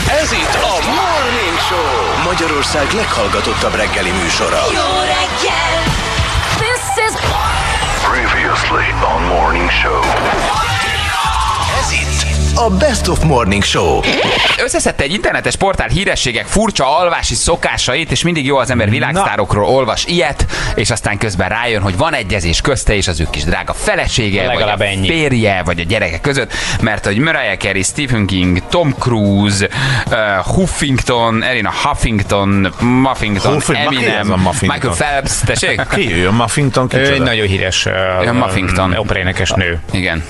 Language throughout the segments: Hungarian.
Ez itt a Morning Show, Magyarország leghallgatottabb reggeli műsora. Jó reggel! This is Previously on Morning Show. Ez itt a Best of Morning Show. Összeszedte egy internetes portál hírességek furcsa alvási szokásait, és mindig jó az ember világsztárokról olvas ilyet, és aztán közben rájön, hogy van egyezés közte és az ő kis drága felesége, legalább vagy a ennyi. férje, vagy a gyereke között, mert hogy Mariah Carey, Stephen King, Tom Cruise, Huffington, Erina Huffington, Muffington, Eminem, Michael Phelps, tessék? Ki ő? A Muffington? Ő egy nagyon híres Muffington. operaénekes nő. Igen.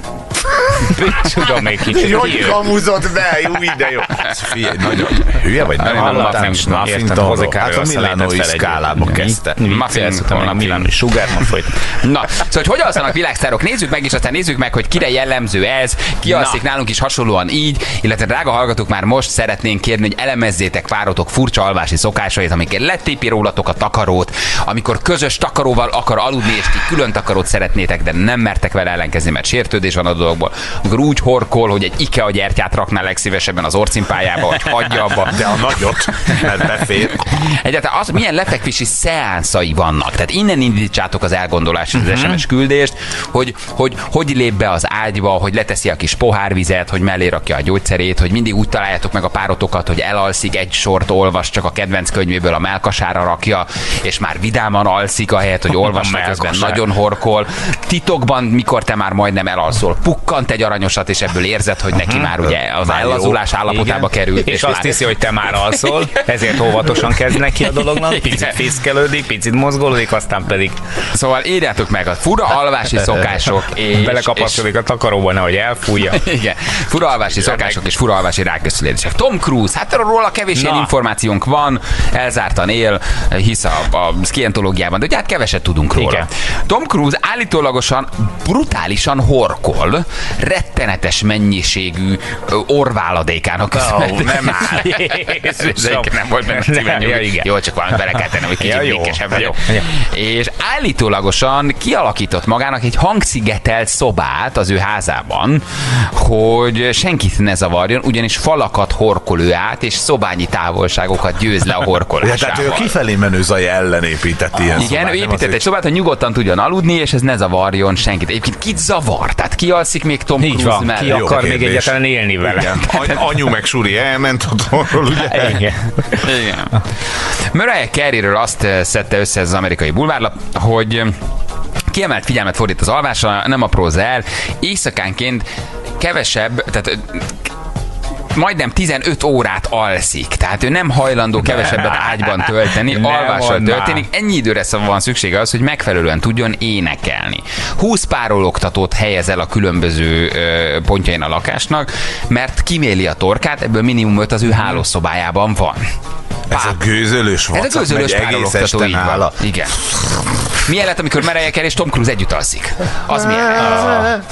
Tudom még kicsit. Hogy kamuzott be? Jó, de jó. Figyelj, nagyon hülye vagy? Nem hallottam. Muffingtonról. Hát a milánói szkálába kezdte. Muffington, a milánói sugár, ma folyt. Na, szóval hogy hogyan alszanak világsztárok, nézzük meg, és aztán nézzük meg, hogy kire jellemző ez, ki alszik nálunk is hasonlóan így, illetve drága hallgatók, már most szeretnénk kérni, hogy elemezzétek párotok furcsa alvási szokásait, amikor letépi rólatok a takarót, amikor közös takaróval akar aludni, és ti külön takarót szeretnétek, de nem mertek vele ellenkezni, mert sértődés van a dologból. Amikor úgy horkol, hogy egy IKEA gyertyát rakná legszívesebben az orcimpájába, vagy hagyja abba. De a nagyot, mert befér. Egyáltalán az, milyen lefekvési szeánszai vannak. Tehát innen indítsátok az elgondolást, az SMS küldést, hogy lép be az ágyba, hogy leteszi a kis pohárvizet, hogy mellé rakja a gyógyszerét, hogy mindig úgy találjátok meg a párotokat, hogy elalszik, egy sort olvas, csak a kedvenc könyvéből a mellkasára rakja, és már vidáman alszik, ahelyett, hogy olvasnak, közben nagyon horkol. Titokban, mikor te már majdnem elalszol, pukkant egy aranyosat, és ebből érzed, hogy neki már ugye az ellazulás állapotába került. És azt hiszi, hogy te már alszol, ezért óvatosan kezd neki a dolognak, picit fészkelődik, picit mozgolódik, aztán pedig Szóval írjátok meg a fura alvási szokások, és belekapaszkodik a takaróba, nehogy elfújja. igen, fura alvási szokások és fura alvási ráköszülések. Tom Cruise, hát róla kevés ilyen információnk van, elzártan él, hisz a szkientológiában, de ugye hát keveset tudunk róla. Igen. Tom Cruise állítólagosan brutálisan horkol, rettenetes mennyiségű orváladékának közben. Nem áll. Nem volt benne szíven nyugi. Jó, csak valamit bele kell tenni, hogy kicsit békesebb vagyok. És állítólagosan kialakított magának egy hangszigetelt szobát az ő házában, hogy senkit ne zavarjon, ugyanis falakat horkol ő át, és szobányi távolságokat győz le a horkolásával. Tehát ő kifelé menő zaj ellen épített ilyen igen, szobát. ő épített egy szobát, hogy nyugodtan tudjon aludni, és ez ne zavarjon senkit. Egyébként kit zavar? Tehát ki alszik még Tom Így Cruise van, mellett? ki akar még kérdés. egyáltalán élni vele. Igen. Anyu meg Suri elment otthonról, ugye? Igen. Igen. Mariah Careyről azt szedte össze ez az amerikai bulvárlap, hogy kiemelt figyelmet fordít az alvásra, nem aprózza el, éjszakánként kevesebb, tehát majdnem 15 órát alszik, tehát ő nem hajlandó kevesebbet ágyban tölteni, alvással történik. Ennyi időre van szüksége az, hogy megfelelően tudjon énekelni. 20 párologtatót helyez el a különböző pontjain a lakásnak, mert kiméli a torkát, ebből minimum 5 az ő hálószobájában van. Ez a gőzölős Ez a vacak gőzölős megy egész párologtató, este így van. nála. Igen. Milyen lett, amikor Mariah Carey és Tom Cruise együtt alszik? Az milyen lett?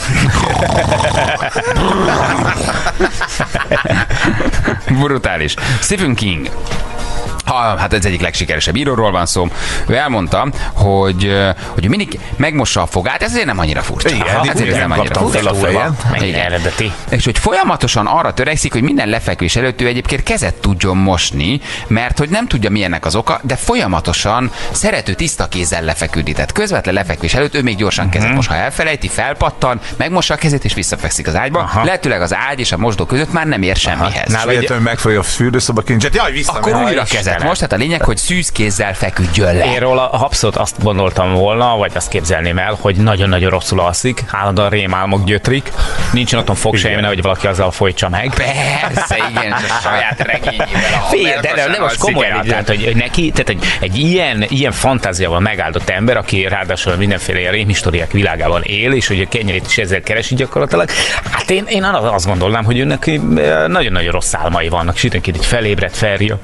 Brutális. Stephen King. Hát ez egyik legsikeresebb íróról van szó. Ő elmondta, hogy mindig megmossa a fogát, ez azért nem annyira furcsa. Igen, ezért nem annyira kaptam fel a fejem. Mennyire eredeti. És hogy folyamatosan arra törekszik, hogy minden lefekvés előtt ő egyébként kezet tudjon mosni, mert hogy nem tudja milyennek az oka, de folyamatosan szerető tiszta kézzel lefeküdni. Tehát közvetlen lefekvés előtt ő még gyorsan kezet mos. Ha elfelejti, felpattan, megmossa a kezét és visszafekszik az ágyba. Aha. Lehetőleg az ágy és a mosdó között már nem ér semmihez. Nála egyetlen megfogja a fürdőszoba kincset. Jaj, vissza. Akkor újra kezet most, tehát a lényeg, hogy szűz kézzel feküdjön le. Én róla abszolút azt gondoltam volna, vagy azt képzelném el, hogy nagyon-nagyon rosszul alszik, állandóan rémálmok gyötrik, nincsen otthon fogsejem, hogy valaki azzal folytsa meg. Persze, igen, és a saját regényével. De nem most komolyan, tehát, hogy neki, tehát egy ilyen fantáziával megáldott ember, aki ráadásul mindenféle rémhistóriák világában él, és hogy a kenyerét is ezzel keresi gyakorlatilag, hát én azt gondolnám, hogy őnek nagyon-nagyon rossz álmai vannak, és időnként így felébredt, felrja.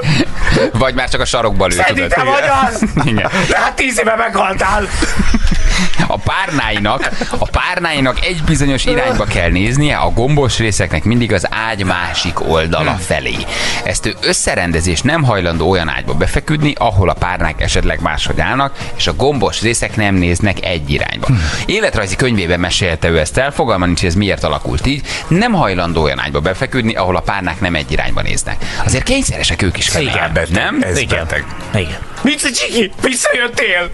Vagy már csak a sarokba lőtt. Szerintem vagy az! Igen. De hát 10 éve meghaltál! A párnáinak egy bizonyos irányba kell néznie, a gombos részeknek mindig az ágy másik oldala felé. Ezt ő összerendezés nem hajlandó olyan ágyba befeküdni, ahol a párnák esetleg máshogy állnak, és a gombos részek nem néznek egy irányba. Életrajzi könyvében mesélte ő ezt el, fogalma nincs, hogy ez miért alakult így. Nem hajlandó olyan ágyba befeküdni, ahol a párnák nem egy irányba néznek. Azért kényszeresek ők is felé. Igen, beteg. Nem? Ez beteg. Igen. Mici Csiki, visszajöttél!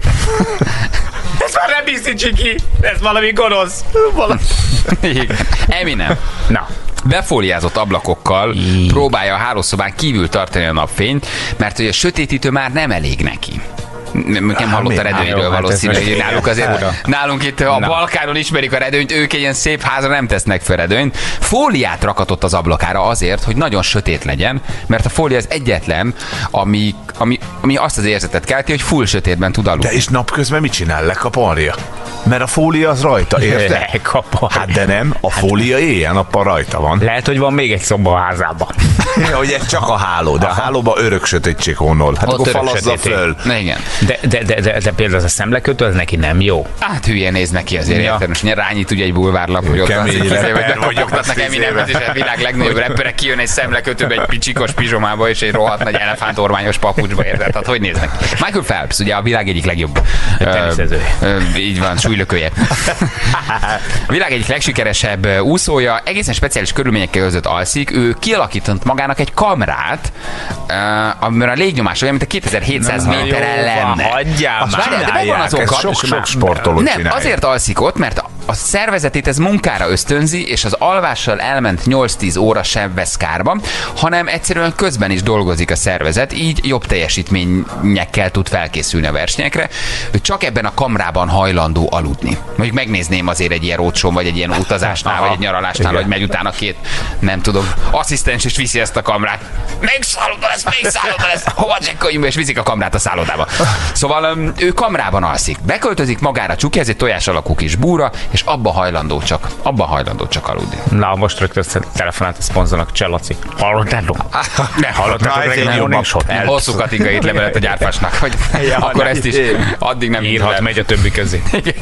Ez már nem Mici Csiki, ez valami gonosz. Igen. Eminem. Na. Befóliázott ablakokkal próbálja a hálószobán kívül tartani a napfényt, mert hogy a sötétítő már nem elég neki. Nem hallott a redőnyről valószínűleg. Nálunk itt a Balkánon ismerik a redőnyt, ők egy ilyen szép házra nem tesznek fel redőnyt. Fóliát rakatott az ablakára azért, hogy nagyon sötét legyen, mert a fólia az egyetlen, ami azt az érzetet kelti, hogy full sötétben tud aludni. De és napközben mit csinál? Lekaparja? Mert a fólia az rajta, érted? Hát de nem, a fólia éjjel-nappal rajta van. Lehet, hogy van még egy szoba a házában. Hogy ez csak a háló, de a hálóban örök sötétség honol. Hát akkor falazza föl. Na igen. De például az a szemlekötő, az neki nem jó. Hát hülye néz neki azért, érted? Most rányít ugye egy bulvárlap, hogy ott befogyogtatnak Eminemet, és a világ legnagyobb rappere kijön egy szemlekötőbe, egy picsikos pizsomába, és egy rohadt nagy elefántormányos papucsba, érted? Tehát hogy néznek? Michael Phelps, ugye a világ egyik legjobb így van, súlylökője. A világ egyik legsikeresebb úszója, egészen speciális körülmények között alszik, ő kialakított magának egy kamrát, amiben a légnyomás olyan, mint a 2700 méteren lenne. Hagyjál már! De megvan az oka. Sok sportoló nem, csinálja. azért alszik ott, mert a szervezetét ez munkára ösztönzi, és az alvással elment 8-10 óra sem vesz kárba, hanem egyszerűen közben is dolgozik a szervezet, így jobb teljesítményekkel tud felkészülni a versenyekre. Ő csak ebben a kamrában hajlandó aludni. Mondjuk megnézném azért egy ilyen roadshow, vagy egy ilyen utazásnál, vagy egy nyaralásnál, hogy megy utána két, nem tudom, asszisztens, és viszi ezt a kamrát. Még szálloda lesz, hova csekkoljunk be, és viszik a kamrát a szállodába. Szóval ő kamrában alszik. Beköltözik magára csukja, ez egy tojás alakú kis búra, és abba hajlandó csak aludni. Na, most rögtön telefonált a szponzornak, Cselaci. Hallottátok? Ne hallottátok, hosszú katinkai levelet a gyártásnak, hogy akkor ezt is addig nem írhat, megy a többi közé.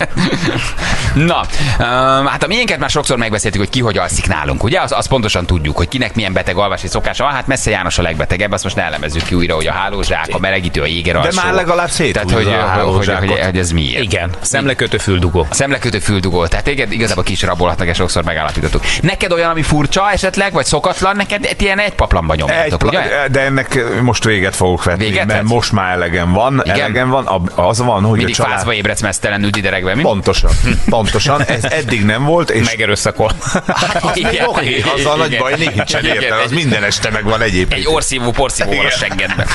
Na, hát a miénket már sokszor megbeszéltük, hogy ki hogy alszik nálunk, ugye? Azt pontosan tudjuk, hogy kinek milyen beteg alvási szokása van. Hát Messze János a legbetegebb, azt most ne elemezzük ki újra, hogy a hálózsák, a melegítő, a jéger alsó. De már legalább széthúzza a hálózsákot. Hogy ez miért? Igen, szemlekötő füldugó. A szemlekötő füldugó. Tehát téged igazából ki is rabolhatnak, és sokszor megállapítottuk. Neked olyan, ami furcsa esetleg, vagy szokatlan, neked ilyen egy paplanban nyomjátok, ugye? De ennek most véget fogok vetni, mert most már elegem van. Az van, hogy mindig fázva ébredsz mesztelenül dideregve, mi? Pontosan. Ez eddig nem volt. És megerőszakol. Oké, az a nagy baj nincsen, érted? Az minden este megvan egyébként. Egy orszívó, porszívóval a seggedben.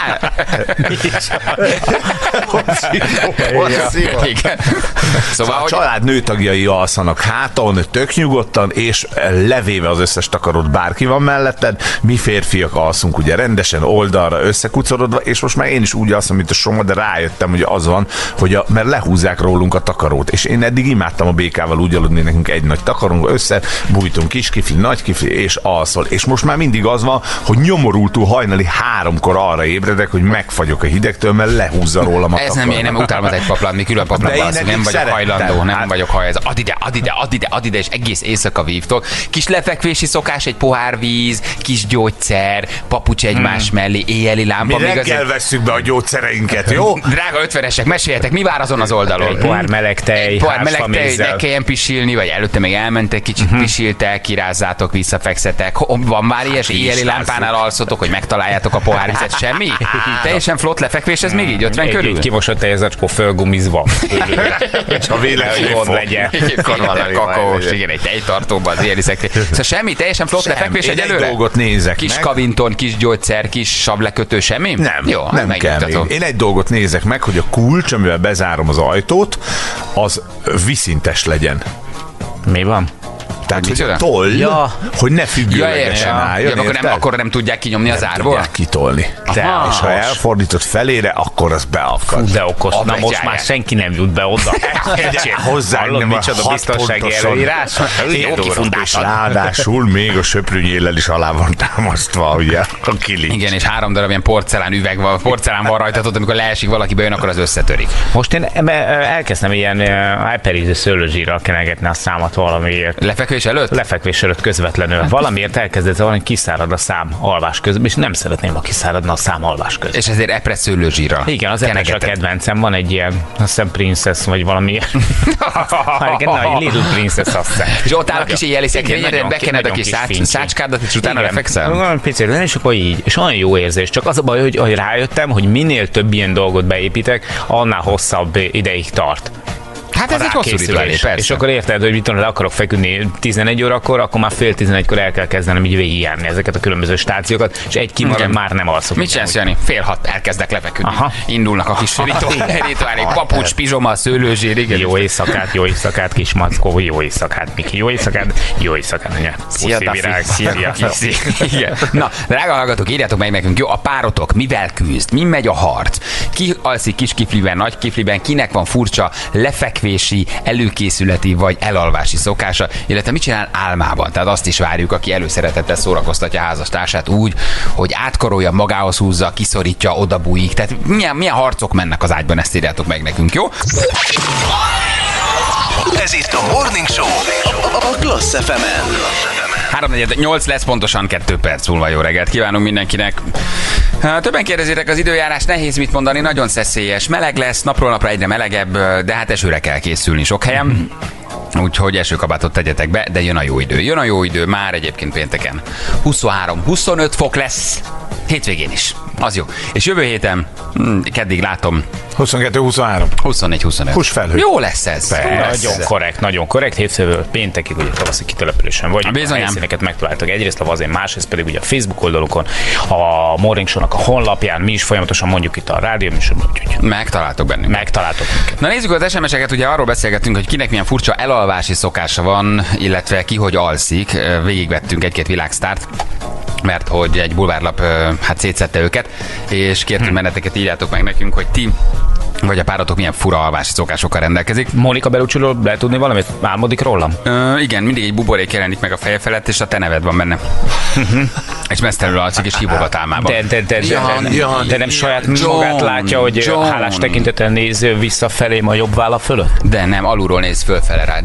Szóval a család nőtagjai alszanak háton, tök nyugodtan, és levéve az összes takarót bárki van melletted. Mi férfiak alszunk ugye rendesen, oldalra összekucorodva, és most már én is úgy alszom, mint a Soma, de rájöttem, hogy az van, hogy mert lehúzzák rólunk a takarót. És én eddig imádtam a békával úgy aludni, nekünk egy nagy takarónk, össze bújtunk kiskifli, nagykifli, és alszol. És most már mindig az van, hogy nyomorultul hajnali 3-kor arra ébredek, hogy megfagyok a hidegtől, mert lehúzza rólam a takarót. Ez nem, én nem utálom az egy paplan, mi külön paplanban alszunk, nem vagyok hajlandó, nem vagyok hajlandó. Add ide, és egész éjszaka vívtok. Kis lefekvési szokás, egy pohár víz, kis gyógyszer, papucs egymás mellé, éjjeli lámpa. Mi reggel vesszük be a gyógyszereinket, jó? Drága 50-esek, meséljetek, mi vár azon az oldalon? Egy pohár meleg tej, ne kelljen pisilni, vagy előtte még elmentek, kicsit pisiltek, kirázzátok, visszafekszetek. Van már ilyes éjjeli lámpánál alszotok, hogy megtaláljátok a pohárvizet, semmi? Teljesen flott lefekvés, ez még így 50 körül? Egy kimosott tejezacskó fölgumizva. A véletlen legyen. Kakaós, igen, egy tejtartóban az éjjeli szekrény. Szóval semmi, teljesen flott lefekvés egyelőre? Egy dolgot nézek kis meg. kavinton, kis gyógyszer, kis sablekötő, semmi? Nem, jó, nem kell. Én egy dolgot nézek meg, hogy a kulcs, amivel bezárom az ajtót, az viszintes legyen. Mi van? Tehát, hogy Micsoda? toll, hogy ne függőlegesen álljon, akkor nem tudják kinyomni az árból? Tudják kitolni. Aha. És ha elfordított felére, akkor az beakad. De okos. Na most már senki nem jut be oda. Hozzá Hallod, micsoda biztonsági előírás? Jó kifundás. Ráadásul még a söprűnyéllel is alá van támasztva, ugye? A kilincs. Igen, és 3 darab ilyen porcelán üveg van, porcelán van rajta, tudod, amikor leesik valaki bejön, akkor az összetörik. Most én elkezdtem ilyen hyperíző szőlőzsírral kenegetni a számat valamiért. Lefekvés előtt? Lefekvés előtt közvetlenül. Valamiért elkezdett valami kiszárad a szám alvás közben, és nem szeretném, ha kiszáradna a szám alvás közben. És ezért epres szőlőzsírral. Igen, az epres a kedvencem. Van egy ilyen, azt hiszem Princess, vagy valami. Igen, Little Princess, azt hiszem. És ott áll a kis éjjeli szekrényedre, bekened a kis szácskádat, és utána lefekszel? Van picit, és akkor így. És olyan jó érzés. Csak az a baj, hogy rájöttem, hogy minél több ilyen dolgot beépítek, annál hosszabb ideig tart. Hát ez egy hosszú rituálé, persze. És akkor érted, hogy mit tudom, le akarok feküdni 11 órakor, akkor már fél 11-kor el kell kezdenem így végigjárni ezeket a különböző stációkat, és egy kimarad, már nem alszok. Mit csinálsz, Jani? 5:30 elkezdek lefeküdni. Aha. Indulnak a kis rituálé, papucs, pizsoma, szőlőzsír, igen. Jó éjszakát, kis mackó, jó éjszakát, Miki, jó éjszakát, anya. Szia, igen. Na, drága hallgatók, írjátok meg nekünk, jó, a párotok mivel küzd, mi megy a harc? Ki alszik kis kifliben, nagy kifliben, kinek van furcsa lefekvési, előkészületi vagy elalvási szokása, illetve mit csinál álmában? Tehát azt is várjuk, aki előszeretettel szórakoztatja a házastársát úgy, hogy átkarolja, magához húzza, kiszorítja, odabújik. Tehát milyen harcok mennek az ágyban, ezt írjátok meg nekünk, jó? Ez itt a Morning Show a Klassz FM-en. 3:48 lesz, pontosan 2 perc múlva. Jó reggelt kívánunk mindenkinek. Többen kérdezitek, az időjárás nehéz mit mondani, nagyon szeszélyes, meleg lesz, napról napra egyre melegebb, de hát esőre kell készülni sok helyen. Úgyhogy esőkabátot tegyetek be, de jön a jó idő. Jön a jó idő, már egyébként pénteken 23-25 fok lesz, hétvégén is. Az jó. És jövő héten, keddig látom, 22-23. 24-25. Húsfelhő. Jó lesz ez. Nagyon korrekt. Hétfőből péntekig ugye tavaszi kitelepülésen vagyunk. Bizonyám. A helyszíneket megtaláltak egyrészt a Vazén, másrészt pedig ugye a Facebook oldalukon, a Morning Show-nak a honlapján, mi is folyamatosan mondjuk itt a rádió műsorban, úgyhogy Megtaláltok bennünket. megtaláltok minket. Na nézzük az SMS-eket, ugye arról beszélgettünk, hogy kinek milyen furcsa elalvási szokása van, illetve ki hogy alszik. Végigvettünk egy-két világsztárt, mert hogy egy bulvárlap hát szétszedte őket, és kértünk benneteket, írjátok meg nekünk, hogy ti vagy a páratok milyen fura alvási szokásokkal rendelkezik. Monika Bellucciról lehet tudni valamit? Álmodik rólam? Igen, mindig egy buborék jelenik meg a feje felett, és a te neved van benne. És mesztelenül alszik, és hívogat álmában. De nem saját magát látja, hogy hálás tekintettel néz visszafelé a jobb válla fölött? De nem, alulról néz fölfele rád.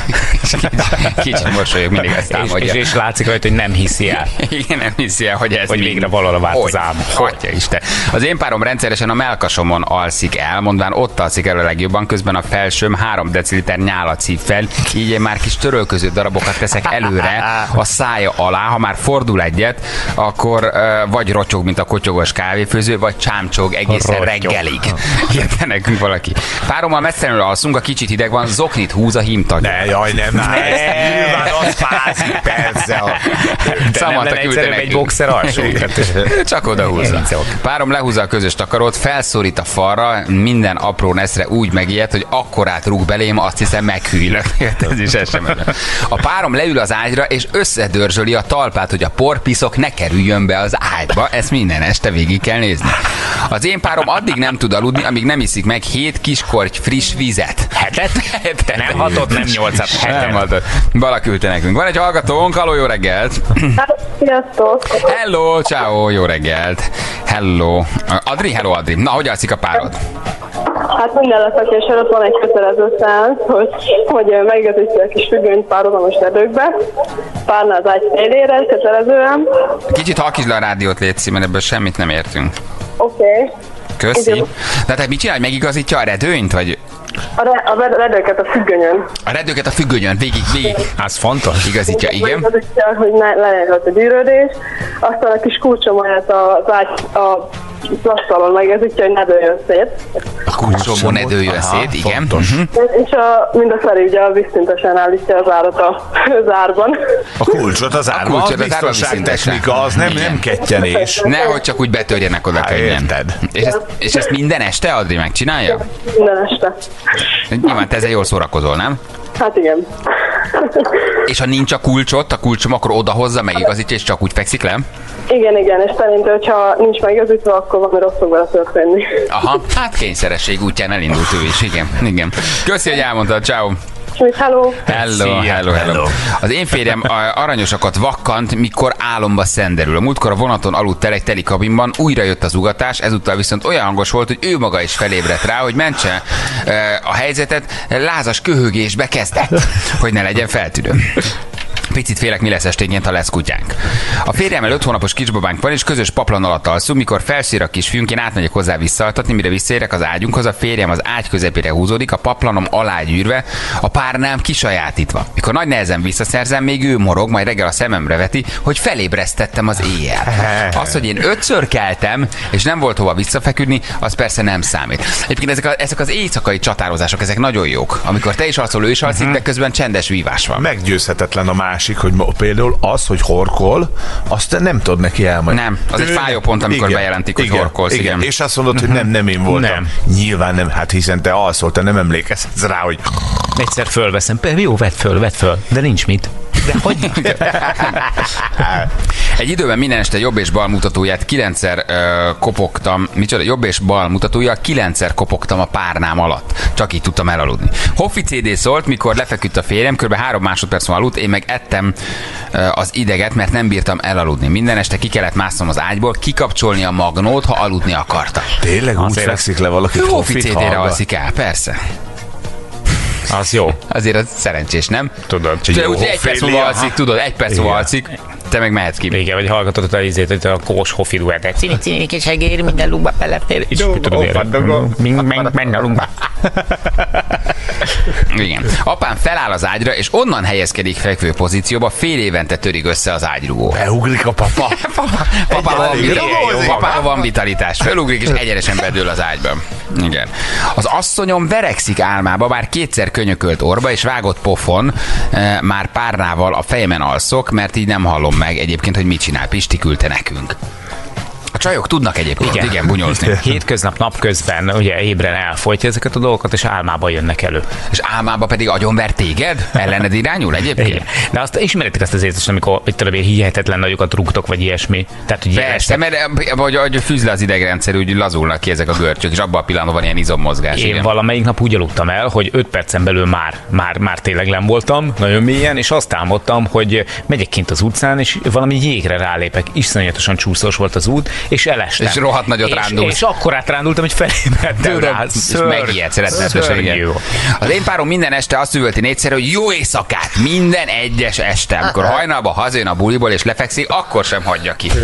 Kicsit mosolyog, mindig ezt támadja. És látszik rajta, hogy nem hiszi el. Igen, nem hiszi el, hogy ez hogy végre valahol vált az álma. Atya Isten. Az én párom rendszeresen a mellkasomon alszik el, mondván ott alszik el a legjobban, közben a felsőm 3 deciliter nyálat szív fel, így én már kis törölköző darabokat teszek előre a szája alá, ha már fordul egyet, akkor vagy rotyog, mint a kotyogos kávéfőző, vagy csámcsog egészen reggelig. Írta nekünk valaki. Párommal messzenül alszunk, a kicsit hideg van, zoknit húz a hímtagja. Ne, jaj, nem. Nyilván az fázik, persze. De nem lenne egyszerűen egy boxer alsó. Csak oda húzza. Párom lehúzza a közös takarót, felszorít a falra, minden apró neszre úgy megijed, hogy akkorát rúg belém, azt hiszem meghűlök. Ez is SMS. A párom leül az ágyra, és összedörzsöli a talpát, hogy a porpiszok ne kerüljön be az ágyba. Ezt minden este végig kell nézni. Az én párom addig nem tud aludni, amíg nem iszik meg 7 kiskorty friss vizet. Hetet? Nem 6-ot, nem 8-at, Nem 6-ot. Valaki küldte nekünk. Van egy hallgatónk, halló, jó reggelt! Sziasztok! Hello, ciao, jó reggelt! Hello. Adri, hello Adri. Na, hogy alszik a párod? Hát minden lefekvés előtt van egy kötelező szánc, hogy megigazítja a kis függönyt párhuzamos erdőkbe, párna az ágy szélére, kötelezően. Kicsit halkítsd le a rádiót, létszik, mert ebből semmit nem értünk. Oké. Köszi. Igen. De tehát mit csinál, hogy megigazítja a redőnyt, vagy A redőket a függönyön. a redőket a függönyön, végig Az fontos. igazítja, igen. Megigazítja, hogy ne legyen a gyűrődés. Aztán a kis kulcsomolyát az ágy a asztalon megigazítja, hogy ne dőljön szét. A kulcsomó ne dőljön szét, igen. És mindafele ugye a vízszintesen állítja az árat az árban. A kulcsot az árban, kulcsot az az árban biztonságtechnika, az nem kettenés. Nehogy csak úgy betörjenek oda könnyen. Érted. És ezt minden este Adri megcsinálja? Minden este. Nyilván te ezzel jól szórakozol, nem? Hát igen. És ha nincs a kulcsom akkor odahozza, megigazítja, és csak úgy fekszik le? Igen, és szerintem, hogyha nincs megigazítva, akkor valami rosszul vele történni. Aha, hát kényszeresség útján elindult ő is, igen. Köszi, hogy elmondtad, ciao. Hello. Az én férjem aranyosakat vakkant, mikor álomba szenderül. A múltkor a vonaton aludt el egy teli kabinban, újra jött az ugatás, ezúttal viszont olyan hangos volt, hogy ő maga is felébredt rá, hogy mentse a helyzetet, lázas köhögésbe kezdett, hogy ne legyen feltűnő. Picit félek, mi lesz esténként, ha lesz kutyánk. A férjemmel 5 hónapos kisbabánk van, és közös paplan alatt alszunk, mikor felszír a kisfiunk, én átmegyek hozzá visszaaltatni, mire visszaérek az ágyunkhoz, a férjem az ágy közepére húzódik, a paplanom alá gyűrve, a párnám kisajátítva. Mikor nagy nehezen visszaszerzem, még ő morog, majd reggel a szememre veti, hogy felébresztettem az éjjel. Az, hogy én 5-ször keltem, és nem volt hova visszafeküdni, az persze nem számít. Egyébként ezek az éjszakai csatározások, ezek nagyon jók. Amikor te is alszol, ő is alszik, de közben csendes vívás van. Meggyőzhetetlen a másik, hogy például az, hogy horkol, azt nem tudod neki elmondani. Nem, az egy fájó pont, amikor bejelentik, hogy horkolsz. Igen. És azt mondod, hogy nem én voltam. Nem. Nyilván nem, hát hiszen te alszol, te nem emlékezhetsz rá, hogy... Egyszer fölveszem, jó, vedd föl, de nincs mit. De hogy? Egy időben minden este jobb és bal mutatóját 9-szer kopogtam, jobb és bal mutatója 9-szer kopogtam a párnám alatt. Csak így tudtam elaludni. Hoffi CD szólt, mikor lefeküdt a férjem, kb. 3 másodperc aludt, én meg ettem az ideget, mert nem bírtam elaludni. Minden este ki kellett másznom az ágyból, kikapcsolni a magnót, ha aludni akarta. Tényleg úgy fekszik le valaki? Hoffi CD-re alszik el, persze. Az jó. Azért az szerencsés, nem? Tudod. Úgy egy perc múlva alszik, tudod, egy perc múlva alszik, te meg mehetsz ki. Igen, vagy hallgatod a izét, hogy a Kós Hoffi duettet. Cini kis egér, minden lukba belefér. És tudod, menj a lukba. Igen. Apám feláll az ágyra, és onnan helyezkedik fekvő pozícióba, fél évente törik össze az ágyrugó. Beugrik a papa. Papában van vitalitás. Felugrik, és egyenesen bedől az ágyba. Igen. Az asszonyom verekszik álmába, bár 2-szer könyökölt orba, és vágott pofon, már párnával a fejemen alszok, mert így nem hallom meg egyébként, hogy mit csinál. Pisti küldte nekünk. A csajok tudnak egyébként, igen bunyózni. Hétköznap napközben ugye ébren elfolytja ezeket a dolgokat, és álmába jönnek elő. És álmába pedig agyonver téged? Ellened irányul egyébként? Igen. De azt ismeritek azt az érzést, amikor hihetetlen nagyokat rúgtok, vagy ilyesmi. Tehát, hogy persze, mert vagy fűz le az idegrendszer, úgy lazulnak ki ezek a görcsök, és abban a pillanatban van ilyen izommozgás. Én valamelyik nap úgy aludtam el, hogy 5 percen belül már tényleg nem voltam, nagyon mélyen, és azt álmodtam, hogy megyek kint az utcán, és valami jégre rálépek. Iszonyatosan csúszós volt az út, és elestem. És rohadt nagyot rándulsz. És akkor átrándultam, hogy felébredtem rá. És megijedsz rettenetesen. Az én párom minden este azt üvölti 4-szer, hogy jó éjszakát, minden egyes este. Amikor hajnalban hazajön a buliból és lefekszik, akkor sem hagyja ki.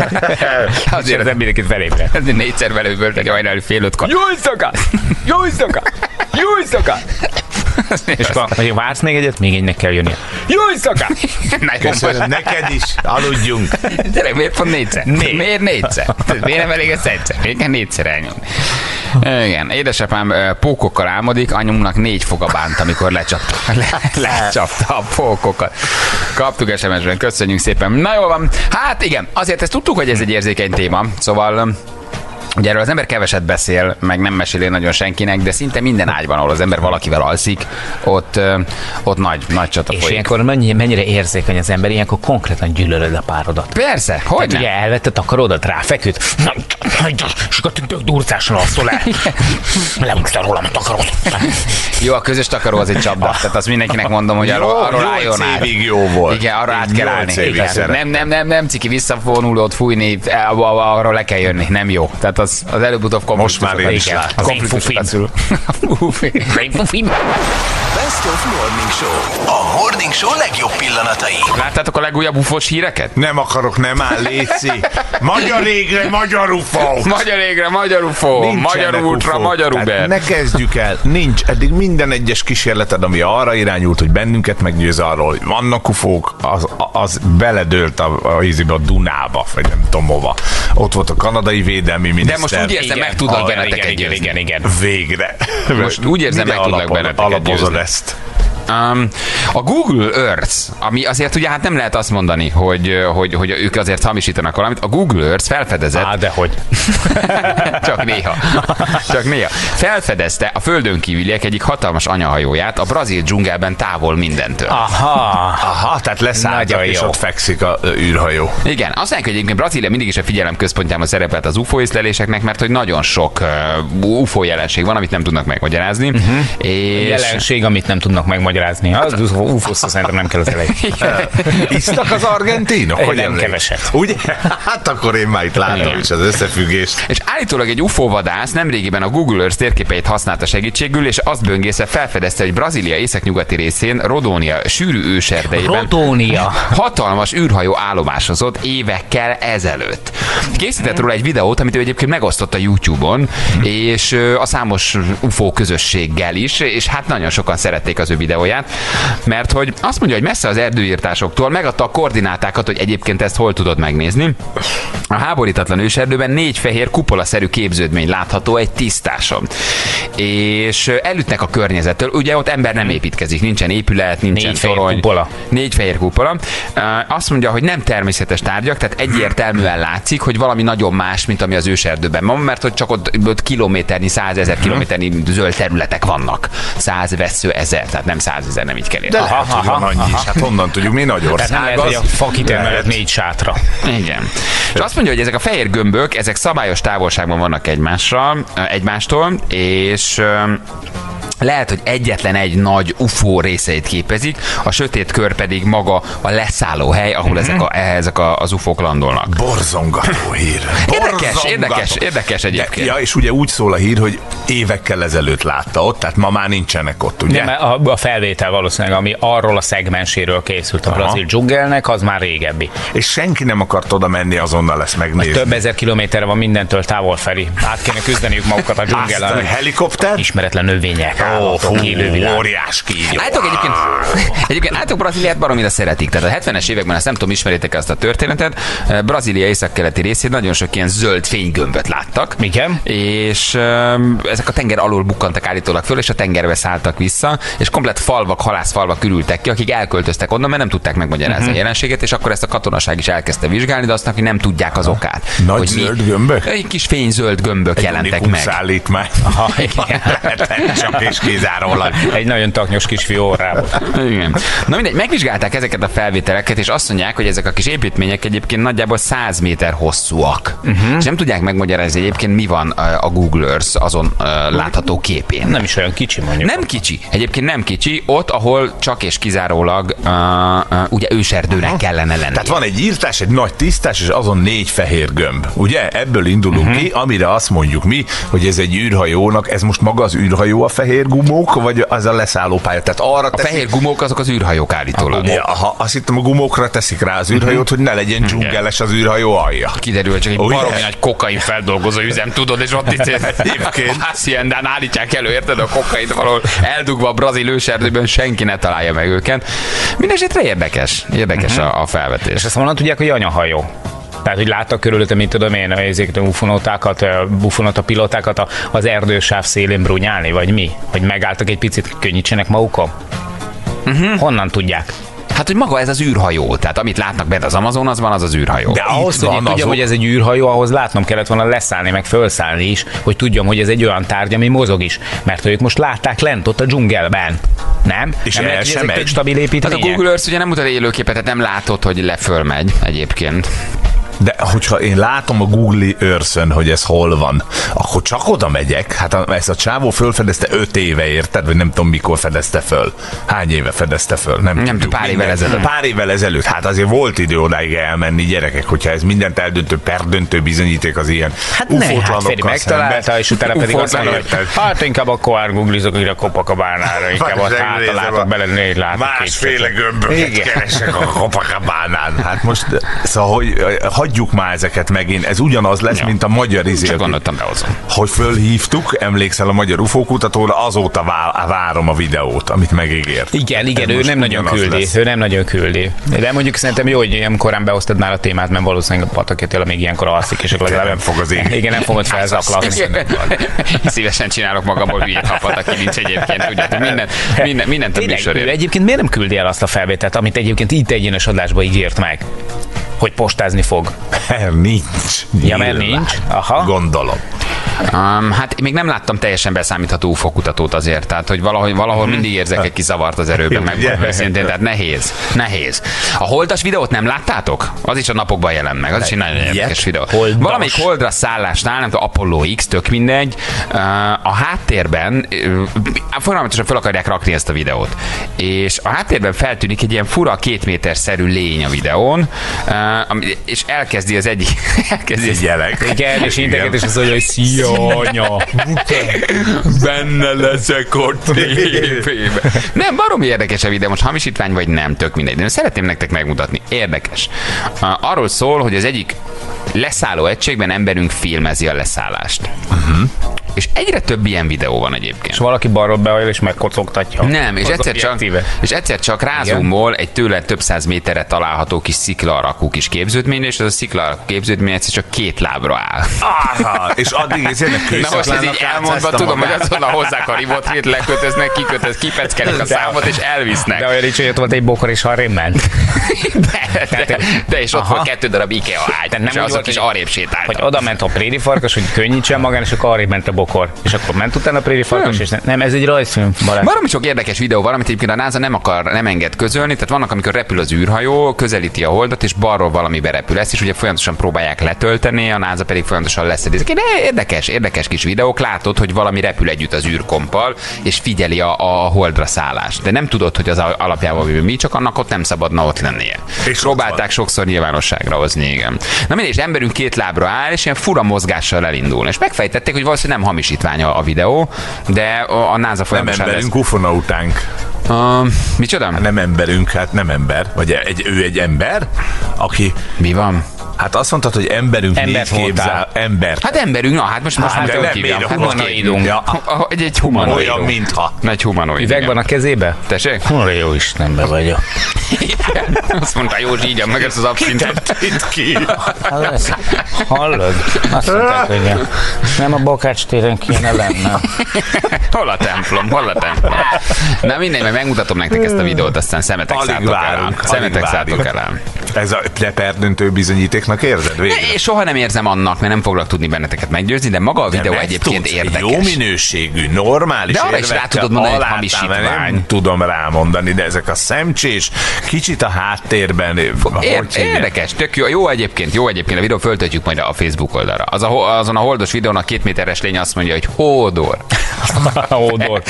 Azért nem mindenkit felébred. 4-szer vele üvölteni hajnali fél 5-kor. Jó éjszakát! Jó éjszakát! Jó éjszakát! És akkor vársz még egyet? Még egynek kell jönnie. Jó éjszakát! Köszönöm, neked is, aludjunk. Gyere, miért pont 4-szer? Miért 4-szer? Miért nem elég ezt egyszer? Miért kell 4-szer elnyomni? Igen, édesapám pókokkal álmodik, anyunknak 4 foga bánt, amikor lecsapta a pókokat. Kaptuk SMS-ben, köszönjük szépen. Na jól van, hát igen, azért ezt tudtuk, hogy ez egy érzékeny téma, szóval... Ugye erről az ember keveset beszél, meg nem mesél nagyon senkinek, de szinte minden ágyban, ahol az ember valakivel alszik, ott nagy csata folyik. És ilyenkor mennyire érzékeny az ember, ilyenkor konkrétan gyűlölöd a párodat. Persze, hogy nem? Ugye elvette takarodat, ráfeküdt, és akkor tök durcásan alszol el. Lemúzta rólam a takarod. Jó, a közös takaró az egy csapda, tehát azt mindenkinek mondom, hogy arról álljon át. 8 évig jó volt. Igen, arra át kell állni. Nem ciki visszavonulót fújni, arról le kell jönni, nem jó. Tehát az előbb-utóbb konfliktusokat. Most már én is látom. Best of Morning Show. A Morning Show legjobb pillanatai. Láttátok a legújabb ufós híreket? Nem akarok, nem áll, léci. Magyar égre, magyar ufó. Magyar égre, magyar ufó. Magyar útra, magyar Uber. Ne kezdjük el. Nincs. Eddig minden egyes kísérleted, ami arra irányult, hogy bennünket meggyőz arról, hogy vannak ufók, az beledőlt a Dunába, vagy nem tudom hova. Ott volt a kanadai védelmi miniszter. De most úgy érzem, meg tudlak benneteket győzni. Igen. Végre. Most úgy érzem, meg tudlak benneteket győzni. Ezt. A Google Earth, ami azért ugye hát nem lehet azt mondani, hogy ők azért hamisítanak valamit. A Google Earth felfedezett... dehogy. Csak néha. Csak néha. Felfedezte a földön kívüliek egyik hatalmas anyahajóját a brazil dzsungelben távol mindentől. Aha, tehát leszálltak és ott fekszik a űrhajó. Igen, azt mondják, hogy egyébként Brazília mindig is a figyelem központjában szerepelt az UFO észleléseknek, mert hogy nagyon sok UFO jelenség van, amit nem tudnak megmagyarázni. És... Jelenség, amit nem tudnak megmagyarázni. Az UFO szerintem nem kell az elején. Isztak az argentinok? Nem keveset. Ugye? Hát akkor én már itt látom is az összefüggést. És állítólag egy UFO vadász nemrégiben a Google Earth térképeit használta segítségül, és azt böngészve felfedezte, hogy Brazília északnyugati részén Rodónia sűrű őserdeiben hatalmas űrhajó állomásozott évekkel ezelőtt. Készített róla egy videót, amit ő egyébként megosztott a YouTube-on, és a számos UFO közösséggel is, és hát nagyon sokan szerették az ő videóját, mert hogy azt mondja, hogy messze az erdőírtásoktól megadta a koordinátákat, hogy egyébként ezt hol tudod megnézni. A háborítatlan őserdőben 4 fehér kupolaszerű képződmény látható egy tisztáson. És elütnek a környezettől. Ugye ott ember nem építkezik, nincsen épület, nincsen torony. 4 fehér kupola. Azt mondja, hogy nem természetes tárgyak, tehát egyértelműen látszik, hogy valami nagyon más, mint ami az őserdőben van, mert hogy csak ott kilométernyi, 100 000 kilométernyi zöld területek vannak. 100 vesző 1000, tehát nem 100 000, nem így kell érni. De lehet, hogy van annyi is. Hát honnan tudjuk, mi Nagyország? Tehát nem lehet, hogy a fakitermelet 4 sátra. Igen. És azt mondja, hogy ezek a fehér gömbök, ezek szabályos távolságban vannak egymástól, és lehet, hogy egyetlen egy nagy UFO részeit képezik, a sötét kör pedig maga a leszállóhely, ahol ezek az UFO-k landolnak. Borzongató hír. Érdekes egyébként. Ja, és ugye úgy szól a hír, hogy évekkel ezelőtt látta ott, tehát ma már nincsenek ott, ugye? Nem, a felvétel valószínűleg, ami arról a szegmenséről készült a brazil dzsungelnek, az már régebbi. És senki nem akart oda menni, azonnal lesz megnézni. Több ezer kilométerre van mindentől távol felé. Át kéne küzdeniük magukat a dzsungellel. Helikopter? Ismeretlen növények. Óriás kígyó. Állítólag Brazíliát baromira szeretik. Tehát a 70-es években, azt nem tudom, ismeritek ezt a történetet, Brazília északkeleti részén nagyon sok ilyen zöld fénygömböt láttak. Igen. És ezek a tenger alól bukkantak állítólag föl, és a tengerbe szálltak vissza, és komplet falvak, halászfalvak ürültek ki, akik elköltöztek onnan, mert nem tudták megmagyarázni a jelenséget, és akkor ezt a katonaság is elkezdte vizsgálni, de azt, hogy nem tudják az okát. Nagy zöld gömbök? Egy kis fényzöld gömbök jelentek meg. Szállítmány. Csak és kizárólag. Egy nagyon taknyos kisfiú orrából. Igen. Na mindegy, megvizsgálták ezeket a felvételeket, és azt mondják, hogy ezek a kis építmények egyébként nagyjából 100 méter hosszúak. És nem tudják megmagyarázni egyébként, mi van a Google Earth azon látható képén. Nem is olyan kicsi, mondjuk. Nem kicsi. Egyébként nem kicsi. Ott, ahol csak és kizárólag ugye őserdőnek kellene lenni. Tehát van egy írtás, egy nagy tisztás, és azon 4 fehér gömb. Ugye? Ebből indulunk ki, amire azt mondjuk mi, hogy ez egy űrhajónak, ez most maga az űrhajó a fehér gumók, vagy az a leszállópálya? Tehát arra a fehér gumók azok az űrhajók állítólag. Azt hittem, a gumókra teszik rá az űrhajót, hogy ne legyen dzsungeles az űrhajó alja. Kiderül, csak egy baromi nagy kokain feldolgozó üzem, tudod, és ott itt Haciendán állítják elő, érted, a kokaint valahol eldugva a brazil őserdőben, senki ne találja meg őket. Mindenesetre érdekes a felvetés. És ezt honnan tudják, hogy anyahajó? Tehát, hogy láttak körülötte, mit tudom én, ezeket a bufonota pilótákat az erdősáv szélén brunyálni, vagy mi? Hogy megálltak egy picit, könnyítsenek magukon? Honnan tudják? Hát, hogy maga ez az űrhajó, tehát amit látnak benne az Amazonasban, az az űrhajó. De ahhoz, hogy én tudjam, hogy ez egy űrhajó, ahhoz látnom kellett volna leszállni, meg fölszállni is, hogy tudjam, hogy ez egy olyan tárgy, ami mozog is. Mert ők most látták lent ott a dzsungelben. Nem? És nem lehet, hogy ezek stabil építmények? Hát a Google Earth ugye nem mutat élőképet, tehát nem látod, hogy lefölmegy egyébként. De hogyha én látom a Google Earth-ön, hogy ez hol van, akkor csak oda megyek. Hát ezt a csávó fölfedezte 5 éve, érted? Vagy nem tudom, mikor fedezte föl. Hány éve fedezte föl? Nem tudom, pár évvel ezelőtt. Pár évvel ezelőtt. Hát azért volt idő odáig elmenni, gyerekek, hogyha ez mindent eldöntő, perdöntő bizonyíték az ilyen ufótlanokkal megtalálta, és utána pedig azt mondja, hogy hát inkább akkor elgooglizok, hogy a Copacabánára, inkább ott látok bele 4 látok. Másféle gömböket keresek a Copacabánán. Hát most, szóval, hogy hagyjuk már ezeket megint, ez ugyanaz lesz, mint a magyar izé. Csak gondoltam, behozom. Hogy fölhívtuk, emlékszel a magyar UFO kutatóra, azóta várom a videót, amit megígért. Igen, ő nem nagyon küldi. De mondjuk szerintem jó, hogy ilyen korán behoztad már a témát, mert valószínűleg a Patakétől még ilyenkor alszik, és akkor legalább nem fog az ég. Igen, nem fogod felzaklatni. Szívesen csinálok magamból hülyét, ha Pataki nincs egyébként. Ugye, mindent a műsorért. Egyébként miért nem küldi el azt a felvételt, amit egyébként itt egyenes adásba ígért meg? Hogy postázni fog. Nincs. Ja, mert nincs? Aha. Gondolom. Hát még nem láttam teljesen beszámítható UFO kutatót azért, tehát hogy valahol mindig érzek egy kis zavart az erőben, megmondom őszintén, tehát nehéz. A holdas videót nem láttátok? Az is a napokban jelent meg, az is egy nagyon érdekes videó. Valamelyik holdra szállásnál, nem tudom, Apollo X, tök mindegy, a háttérben folyamatosan fel akarják rakni ezt a videót, és a háttérben feltűnik egy ilyen fura 2 méterszerű lény a videón, és elkezdi az egyik, jelek. Igen, és integet, és az olyan, hogy szia, anya, benne leszek ott tévében. Nem, baromi érdekes a videó, most hamisítvány vagy nem, tök mindegy. De szeretném nektek megmutatni. Érdekes. Arról szól, hogy az egyik leszálló egységben emberünk filmezi a leszállást. És egyre több ilyen videó van egyébként. És valaki balról beáll és megkocogtatja. Nem, és egyszer csak rázumol egy tőle több száz méterre található kis sziklarakú kis képződmény, és az a sziklarakú képződmény egyszer csak 2 lábra áll. Aha, és addig ez ennek Na most ez így elmondva, tudom, hogy azonnal hozzák a rivotrét, lekötöznek, kipeckelik a számot, és elvisznek. De olyan nincs, hogy ott volt egy bokor, és arrébb ment. De és ott volt 2 darab IKEA ágy, és azok is arrébb sétáltak. Hogy oda ment a préri farkas, hogy könnyítsen magán, és akkor arrébb ment a bokor. És akkor ment utána a préri farkas, és nem, ez egy rajzfilm. Valami sok érdekes videó van, amit egyébként a NASA nem enged közölni, tehát vannak, amikor repül az űrhajó, közelíti a holdat, és balról valami berepül. Ezt is ugye folyamatosan próbálják letölteni, a NASA pedig folyamatosan leszedik. Érdekes kis videók, látod, hogy valami repül együtt az űrkompal, és figyeli a holdra szállást. De nem tudod, hogy az alapjában mi, csak annak ott nem szabadna ott lennie. És próbálták sokszor nyilvánosságra hozni, igen. Na mindegy, emberünk 2 lábra áll, és ilyen fura mozgással elindul. És megfejtették, hogy valószínűleg nem hamisítvány a videó, de a NASA folyamatosan nem emberünk, ufonautánk. Micsoda? Nem emberünk, hát nem ember. Vagy ő egy ember, aki... Mi van? Hát azt mondtad, hogy emberünk Embert négy képzel. Embert. Hát emberünk, na hát most nem hívjam. Hát humanoidunk. Egy humanoid. Olyan, mintha. Egy humanoid. Üveg van a kezébe? Tessék? Jó Istenbe vagyok. Azt mondta, Józsi, ígyam meg ezt az abszintot. Itt ki. Hallod? Azt mondták, hogy nem a Bakács téren kéne lenne. Hol a templom? Na mindegy, mert megmutatom nektek ezt a videót, aztán szemetek szálltok el. Ez a perdöntő bizonyítéknak érzed végre? Én soha nem érzem annak, mert nem foglak tudni benneteket meggyőzni, de maga a videó egyébként érdekes. Jó minőségű, normális. De arra is rá tudod mondani, hogy hamisítvány. Nem tudom rámondani, de ezek a szemcsés, kicsit a háttérben. Érdekes, tök jó egyébként a videó, föltöltjük majd a Facebook oldalra. Azon a holdos videónak 2 méteres lény azt mondja, hogy hódor. Hódor.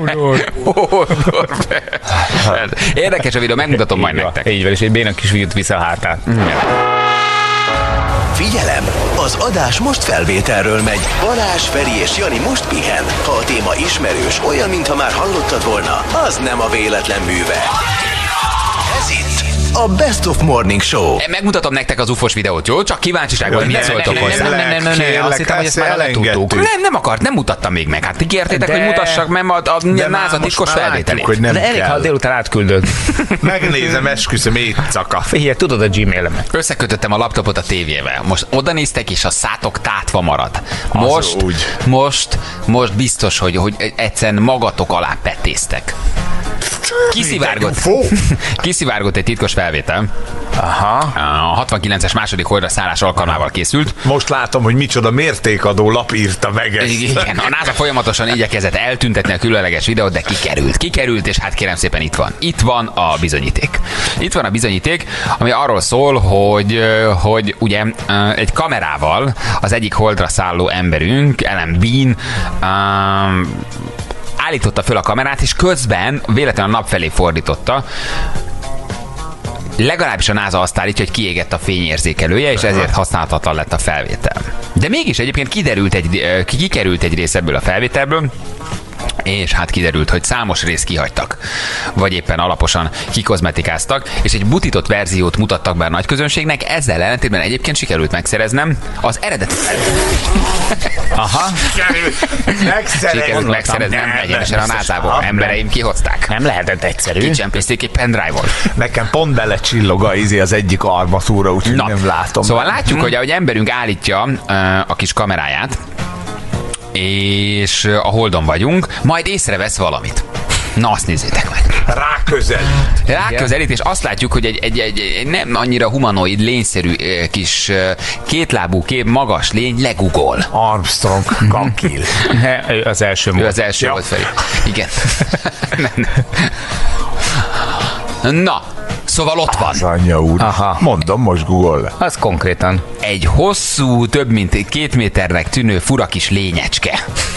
Érdekes a videó, megmutatom majd nektek. Így van, és egy béna kis fiút visz a hátán. Figyelem! Az adás most felvételről megy. Balázs, Feri és Jani most pihen. Ha a téma ismerős, olyan, mintha már hallottad volna, az nem a véletlen műve. Ez itt a Best of Morning Show. Megmutatom nektek az ufos videót, jó? Csak kíváncsiság, hogy mit szóltok hozzá. Nem, azt hittem, hogy ezt már letudtuk. Nem mutattam még meg. Hát ti kértétek, hogy mutassak, mert a NASA titkos felvételét. De elég, ha délután átküldöd. Megnézem, esküszöm, éjszaka. Figyelj, tudod a Gmail-emet. Összekötöttem a laptopot a tévével. Most oda néztek, és a szátok tátva marad. Most biztos, hogy egyszerűen magatok alá petéztek. Kiszivárgott egy titkos felvétel. Aha. A 69-es második holdra szállás alkalmával készült. Most látom, hogy micsoda mértékadó lap írta meg ezt. Igen, a NASA folyamatosan igyekezett eltüntetni a különleges videót, de kikerült, és hát kérem szépen itt van a bizonyíték. Itt van a bizonyíték, ami arról szól, hogy ugye egy kamerával az egyik holdra szálló emberünk, Ellen Bean, állította föl a kamerát, és közben véletlenül a nap felé fordította. Legalábbis a NASA azt állítja, hogy kiégett a fényérzékelője, és ezért használhatatlan lett a felvétel. De mégis egyébként kikerült egy rész ebből a felvételből, és hát kiderült, hogy számos részt kihagytak, vagy éppen alaposan kikozmetikáztak, és egy butított verziót mutattak be a nagy közönségnek, ezzel ellentétben egyébként sikerült megszereznem az eredeti. Aha. Sikerült megszereznem egyenesen a NASA-ból. Embereim kihozták. Nem lehetett egyszerű. Kicsempészték egy pendrive-ot. Nekem pont belecsillog az egyik armatúra, úgyhogy nem látom. Szóval látjuk, hogy ahogy emberünk állítja a kis kameráját, és a Holdon vagyunk, majd észrevesz valamit. Na, azt nézzétek meg. Ráközelít, és azt látjuk, hogy egy nem annyira humanoid, lényszerű kis kétlábú, magas lény legugol. Armstrong Kakil. Ő az első Ő az első volt, Feri. Igen. Na, szóval ott van. Az anyja úr. Aha. Mondom, most Google. Az konkrétan. Egy hosszú, több mint 2 méternek tűnő fura kis lényecske.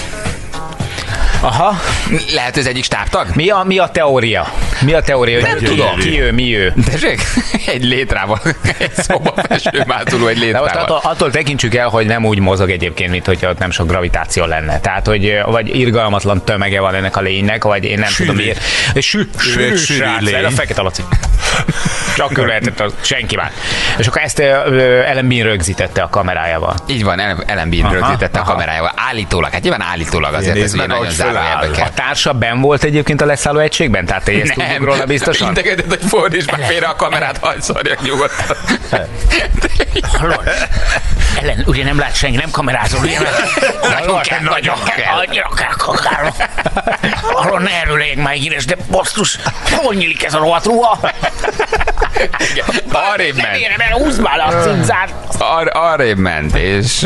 Aha. Lehet ez egyik stábtag? Mi a teória? Mi a teória? Nem hogy tudom. Ki ő, mi ő? Tessék? Egy létrával. Egy szobafestőmátoló egy De most létrával. attól tekintsük el, hogy nem úgy mozog egyébként, mint hogyha ott nem sok gravitáció lenne. Tehát, hogy vagy irgalmatlan tömege van ennek a lénynek, vagy én nem tudom miért. Sűrű srác, lény. a fekete laci. Csak ő lehetett senki már. És akkor ezt Ellen Bean rögzítette a kamerájával. Így van, Ellen Bean rögzítette a kamerájával. Állítólag, hát nyilván állítólag azért ez ugye nagyon zárójelbe kell. A társa benn volt egyébként a leszálló egységben? Tehát ezt tudjuk róla biztosan? Integetett, hogy fordítsd már félre a kamerát, hagyd szarjak nyugodtan. Ellen, ugye nem lát senki, nem kamerázol, ugye? Nagyon kell. Annyira kell. Arról ne erőlejek már íres, de basszus, hogy nyílik ez a rohadt ruha? Arrébb ment. Nem érem el, húzd már le a cincát. Arrébb ment, és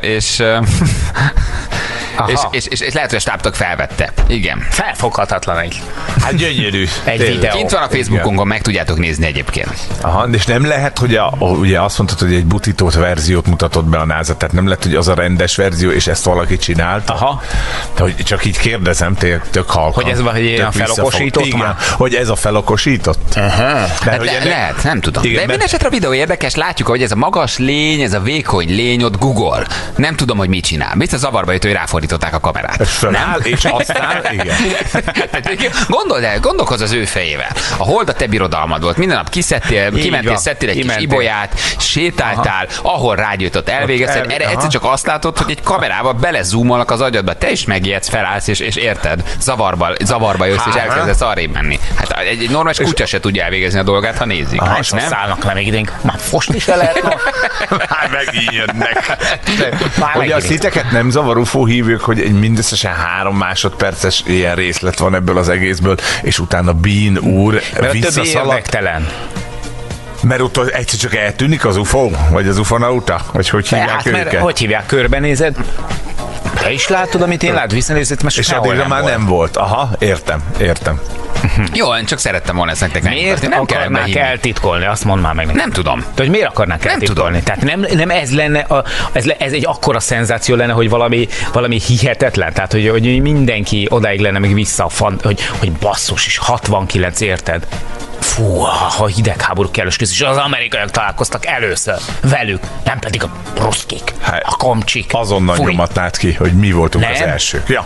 lehet, hogy a stábtag felvette. Igen. Felfoghatatlan egy. Hát gyönyörű. Egy videó. Kint van a Facebookonkon, meg tudjátok nézni egyébként. Aha, és nem lehet, hogy ugye azt mondtad, hogy egy butított verziót mutatott be a NASA, tehát nem lehet, hogy az a rendes verzió, és ezt valaki csinált. Aha. Hogy csak így kérdezem, tök halkan. Hogy ez van, hogy ilyen felokosított igen, már? hogy ez a felokosított. Hát lehet, nem tudom. Igen, de minden esetre a videó érdekes, látjuk, hogy ez a magas lény, ez a vékony lény ott Google. Nem tudom, hogy mit csinál. Biztos zavarba jött, hogy ráfordították a kamerát. És föláll, és aztán, igen. Gondold el, gondolkozz az ő fejével. A Hold a te birodalmad volt. Minden nap kimentél, szedtél egy kis ibolyát, sétáltál, ahol rágyújtott, elvégezted. Erre egyszer csak azt látod, hogy egy kamerával belezúmolnak az agyadba. Te is megijedsz, felállsz, és érted, zavarba jössz, és elkezdesz arrébb menni. Hát egy normális kutya se tudja elvégezni a dolgát, ha nézik. És nem szállnak le még idénk. Már fost is el lehet. Már megint jönnek. Ugye a sziteket nem zavar UFO hívők, hogy egy mindösszesen 3 másodperces ilyen részlet van ebből az egészből, és utána Bean úr visszaszaladt. Mert ott egyszer csak eltűnik az UFO? Vagy az ufonauta? Vagy hogy hívják őket? Hogy hívják? Körbenézed? Te is látod, amit én látom, visszanézed, mert és addigra már nem volt. Aha, értem. Jó, én csak szerettem volna ezt nektek miért nem akarnák eltitkolni? Azt mondd már meg nekem. Nem tudom. De hogy miért akarnák eltitkolni? Tehát nem ez lenne, ez egy akkora szenzáció lenne, hogy valami hihetetlen. Tehát, hogy mindenki odáig lenne még vissza, hogy basszus is, 69, érted? Fú, ha hidegháború kellős és az amerikaiak találkoztak először velük, nem pedig a ruszkik, a komcsik. Azonnal nyomatnád ki, hogy mi voltunk az elsők. Ja.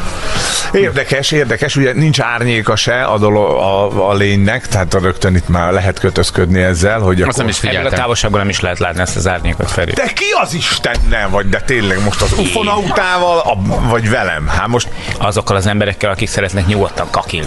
Érdekes, ugye nincs árnyéka se a lénynek, tehát rögtön itt már lehet kötözködni ezzel, hogy azt nem is figyeltem. Ebből a távolságban nem is lehet látni ezt az árnyékot, Feri. De ki az Istennel vagy, de tényleg most az ufonautával, vagy velem? Hát most... Azokkal az emberekkel, akik szeretnek nyugodtan kakilni.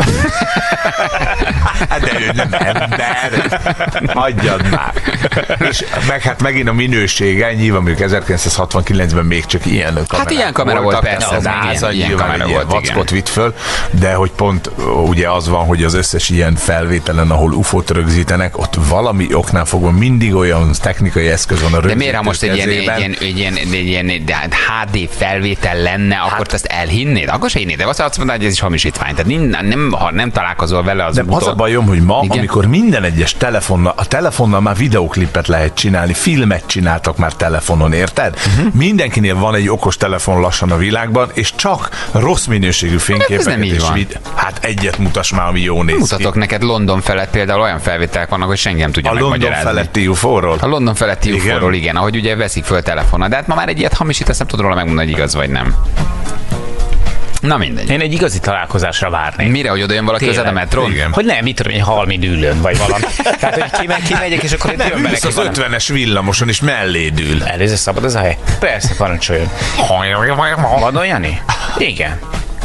De ő nem ember. Hagyjad már. És meg hát megint a minősége, nyilván mondjuk 1969-ben még csak ilyen kamerák. Hát ilyen kamera volt, persze. Az ilyen kamera volt, vackot vitt föl, de hogy pont ugye az van, hogy az összes ilyen felvételen, ahol UFO-t rögzítenek, ott valami oknál fogva mindig olyan technikai eszköz van a rögzítő. De miért, ha most egy ilyen HD felvétel lenne, akkor ezt elhinnéd? Akkor se hinnéd, de azt mondod, hogy ez is hamisítvány. Tehát ha nem találkozol vele az úton. Az a bajom, hogy ma, igen? Amikor minden egyes telefonnal már videoklipet lehet csinálni, filmet csináltak már telefonon, érted? Mindenkinél van egy okos telefon lassan a világban, és csak rossz minőségű fényképeket és hát egyet mutass már, ami jó néz Mutatok ki. Neked London felett például olyan felvételek vannak, hogy senki nem tudja megmagyarázni. A London feletti UFO-ról? A London feletti UFO-ról, igen, ahogy ugye veszik föl telefonnal. De hát ma már egy ilyet hamisítasz, nem tudod róla megmondani, hogy igaz vagy nem. Na mindegy. Én egy igazi találkozásra várnék. Mire, hogy oda jön valaki Tényleg. közed a metrón? Igen. Hogy nem, mit tudom, egy halmi dűlőn, vagy valami. Tehát, hogy kimegyek, és akkor itt Nem, jön be ülsz neki az valami. 50-es villamoson, és melléd ül. Előző szabad az a hely? Persze, parancsoljon. Van olyan? Igen.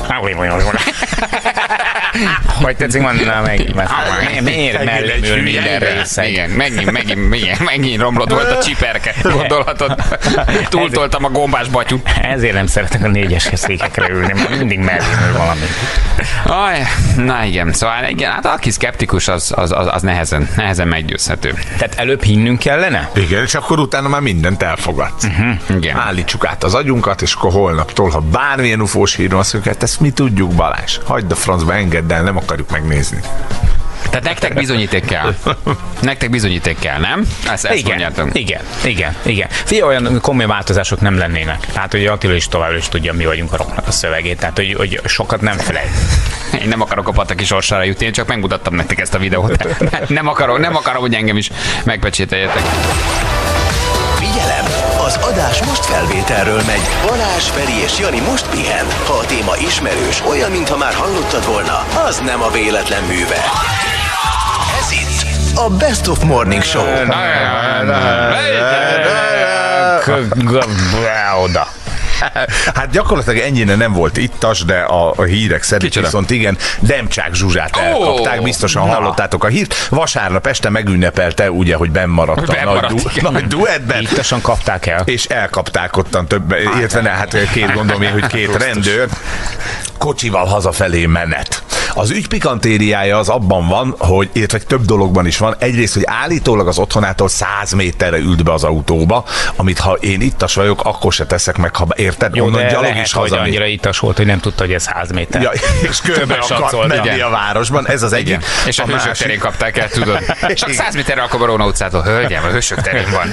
Vagy tetszik mondaná meg? Miért mellém ül minden része? Igen, megint romlott volt a csiperke, gondolhatod. Túltoltam a gombás batyút. Ezért nem szeretek a 4-es székekre ülni, mert mindig mellém ül valami. Aj, na igen, szóval igen, hát aki szkeptikus, az nehezen meggyőzhető. Tehát előbb hinnünk kellene? Igen, és akkor utána már mindent elfogadsz. Igen. Állítsuk át az agyunkat, és akkor holnaptól, ha bármilyen ufós hír van, azt mondjuk, hát ezt mi tudjuk, Balázs. Hagyd a francba, engedd el, nem akarjuk megnézni. Tehát nektek bizonyíték kell. Nektek bizonyíték kell, nem? Ezt mondjátok. Igen. Figyelj, olyan komoly változások nem lennének. Tehát, hogy Attila is továbbra is tudja, mi vagyunk a rocknak a szövegét. Tehát, hogy sokat nem felejt. Én nem akarok a pataki sorsára jutni, én csak megmutattam nektek ezt a videót. Nem akarom, hogy engem is megpecsételjetek. Figyelem! Az adás most felvételről megy. Balázs, Feri és Jani most pihen. Ha a téma ismerős, olyan, mintha már hallottad volna, az nem a véletlen műve. Ez itt a Best of Morning Show. Oda. Hát gyakorlatilag ennyire nem volt ittas, de a hírek szerint Kicsoda? viszont igen, Demcsák Zsuzsát elkapták, biztosan hallottátok a hírt. Vasárnap este megünnepelte, ugye, hogy bennmaradt a nagy duettben. Ittasan kapták el. És elkapták ottan több, illetve hát gondolom én, hogy két rendőr kocsival hazafelé menet. Az ügy pikantériája az abban van, hogy, illetve több dologban is van. Egyrészt, hogy állítólag az otthonától 100 méterre ült be az autóba, amit ha én ittas vagyok, akkor se teszek meg, ha érted? Jó, onnan de gyalog lehet, is hogy hazamér. annyira ittas volt, hogy nem tudta, hogy ez 100 méter. Ja, és körbe akart menni a városban, ez az egyik. És a Hősök terén kapták el, tudod. Csak 100 méterre a Korona utcától. Hölgyem, a Hősök terén van.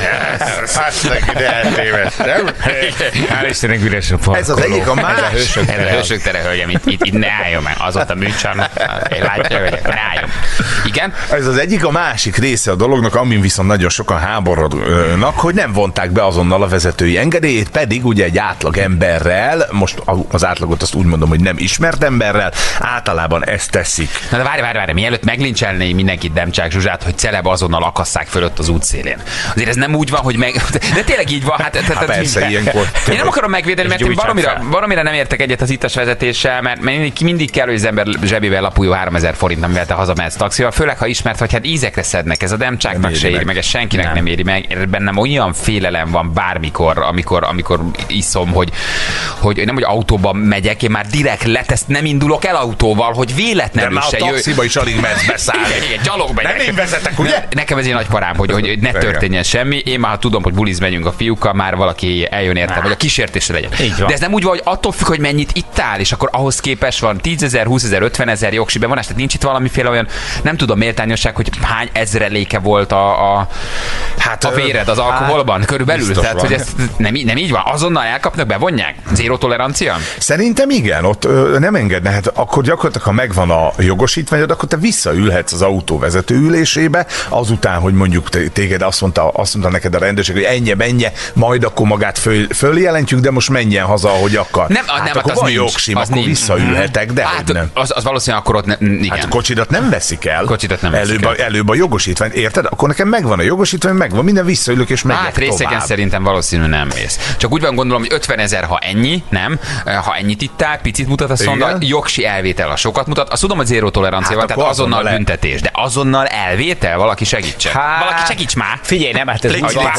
Hál' Istennek üres a parkoló. Ez az egyik, a másik. Ez a Hősök tere, hölgyem, itt ne álljon meg. Az ott a műcsarnok. Látja, hogy ne álljon. Igen? Ez az egyik, a másik része a dolognak, amin viszont nagyon sokan háborodnak, hogy nem vonták be azonnal a vezetői engedélyét, pedig ugye egy átlag emberrel, most az átlagot azt úgy mondom, hogy nem ismert emberrel, általában ezt teszik. Na de várj, mielőtt meglincselné mindenkit Demcsák Zsuzsát, hogy celeb azonnal akasszák fölött az útszélén. Azért ez nem úgy van, hogy de tényleg így van. Hát persze, ilyenkor. Én nem akarom megvédeni, mert én valamire nem értek egyet az ittas vezetéssel, mert mindig kell, hogy az ember zsebével lapuljon 3000 forint, amivel te hazamehetsz taxival, főleg ha ismert vagy, hát ízekre szednek. Ez a Demcsáknak se éri meg, ez senkinek nem éri meg. Bennem olyan félelem van bármikor, amikor iszom, hogy nem, hogy autóban megyek, én már direkt letesz, nem indulok el autóval, hogy véletlenül se jöjj. De már a taxiba is alig mersz beszállni. Igen, gyalog megyek. Nem én vezetek, ugye? Nekem ez egy nagy parám, hogy ne történjen semmi. Én már tudom, hogy buliz megyünk a fiúkkal, már valaki eljön érte, vagy a kísértésre legyen. De ez nem úgy van, hogy attól függ, hogy mennyit ittál, és akkor ahhoz képest van 10 000, 20 000, 50 000 jogsi bevonás, tehát nincs itt valamiféle olyan, nem tudom, méltányosság, hogy hány ezreléke volt a véred az alkoholban körülbelül. Tehát, hogy ez nem így van. Azonnal elkapnak, bevonják? Zéró tolerancia? Szerintem igen, ott nem engedne. Hát akkor gyakorlatilag, ha megvan a jogosítványod, akkor te visszaülhetsz az autó vezető ülésébe, azután, hogy mondjuk téged azt mondta neked a rendőrség, hogy menj, majd akkor magát följelentjük, de most menjen haza, ahogy akar. Nem, akkor az van nincs, jogsim, az akkor nincs. visszaülhetek, de Hát, nem. az valószínűleg akkor ott igen. Hát a kocsidat nem veszik el. veszik el. Előbb a jogosítvány, érted? Akkor nekem megvan a jogosítvány, megvan minden, visszaülök és megyek részegen tovább. szerintem valószínű nem mész. Csak úgy van, gondolom, hogy 50 000, ha ennyi, nem? Ha ennyit ittál, picit mutat a szonda, jogsi elvétel, a sokat mutat. Azt tudom, hogy zéró tolerancia van, tehát azonnal büntetés. De azonnal elvétel, valaki segítsen. Valaki segíts már! Figyelj, nem, hát ez úgy van,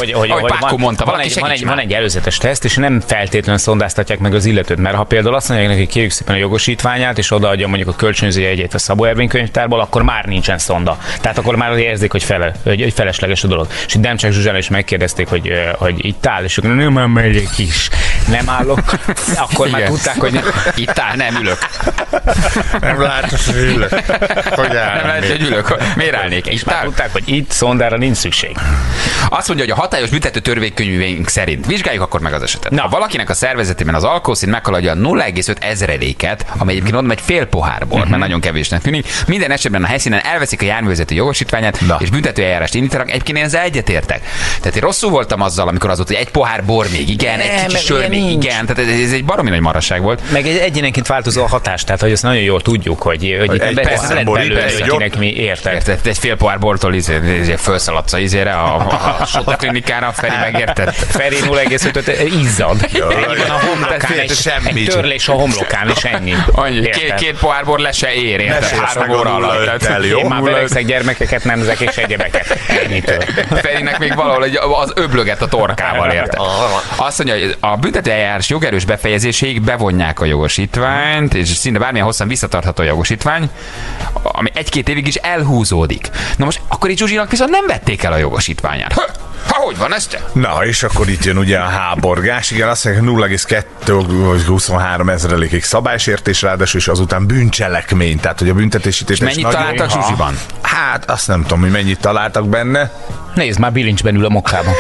hogy van egy előzetes teszt, és nem feltétlenül szondáztatják meg az illetőt, mert ha például azt mondják neki, kérjük szépen a jogosítványát, és odaadja mondjuk a kölcsönző jegyét a Szabó Ervin könyvtárból, akkor már nincsen szonda. Tehát akkor már érzik, hogy felesleges a dolog. És itt Demcsák Zsuzsára is megkérdezték, hogy itt áll, és akkor nem megyek is. Nem állok. Akkor már tudták, hogy itt áll, nem ülök. Nem látod, hogy ülök. Hogy nem lehet, hogy ülök. Miért állnék? és már tudták, hogy itt szondára nincs szükség. Azt mondja, hogy a hatályos büntető törvénykönyvénk szerint vizsgáljuk akkor meg az esetet. Na. Ha valakinek a szervezetében az alkoholszint meghaladja a 0,5 ezreléket, amely egyébként mondom egy fél pohár bor, mert nagyon kevésnek tűnik, minden esetben a helyszínen elveszik a járművezető jogosítványát, és büntető eljárást indítanak. Egyébként én ezzel egyetértek. Tehát én rosszul voltam azzal, amikor az volt, hogy egy pohár bor még igen, egy kicsi sör még Igen, tehát ez egy baromi nagy maraság volt. Meg egy egyénenként változó a hatás, tehát hogy ezt nagyon jól tudjuk, hogy itt persze, lett Bori, belőle, persze, akinek mi érted. Érted, egy fél pohár bortól felszaladsz a Sota klinikára, Feri megérted? Feri 0,5-öt izzad. Ennyi van a homlokán, egy törlés a homlokán, és ennyi. Annyi, két pohár bor le se ér, érted? 3 óra alatt. Én már belegszek gyermekeket, nemzek és egyebeket. Ennyitől. Ferinek még valahol az öblöget a torkával, érted? Azt mondja, hogy a büntetőeljárás jogerős befejezéséig bevonják a jogosítványt, és szinte bármilyen hosszan visszatartható a jogosítvány, ami 1-2 évig is elhúzódik. Na most akkor itt Zsuzsinak viszont nem vették el a jogosítványát. Hogy van ez te? Na, és akkor itt jön ugye a háborgás. Igen, azt mondják, 0,223 ezrelékig szabálysértés, ráadásul is azután bűncselekmény. Tehát, hogy a büntetési tétel. És mennyit találtak Zsuzsiban? Hát, azt nem tudom, hogy mennyit találtak benne. Nézd, már bilincsben ül a mokkában.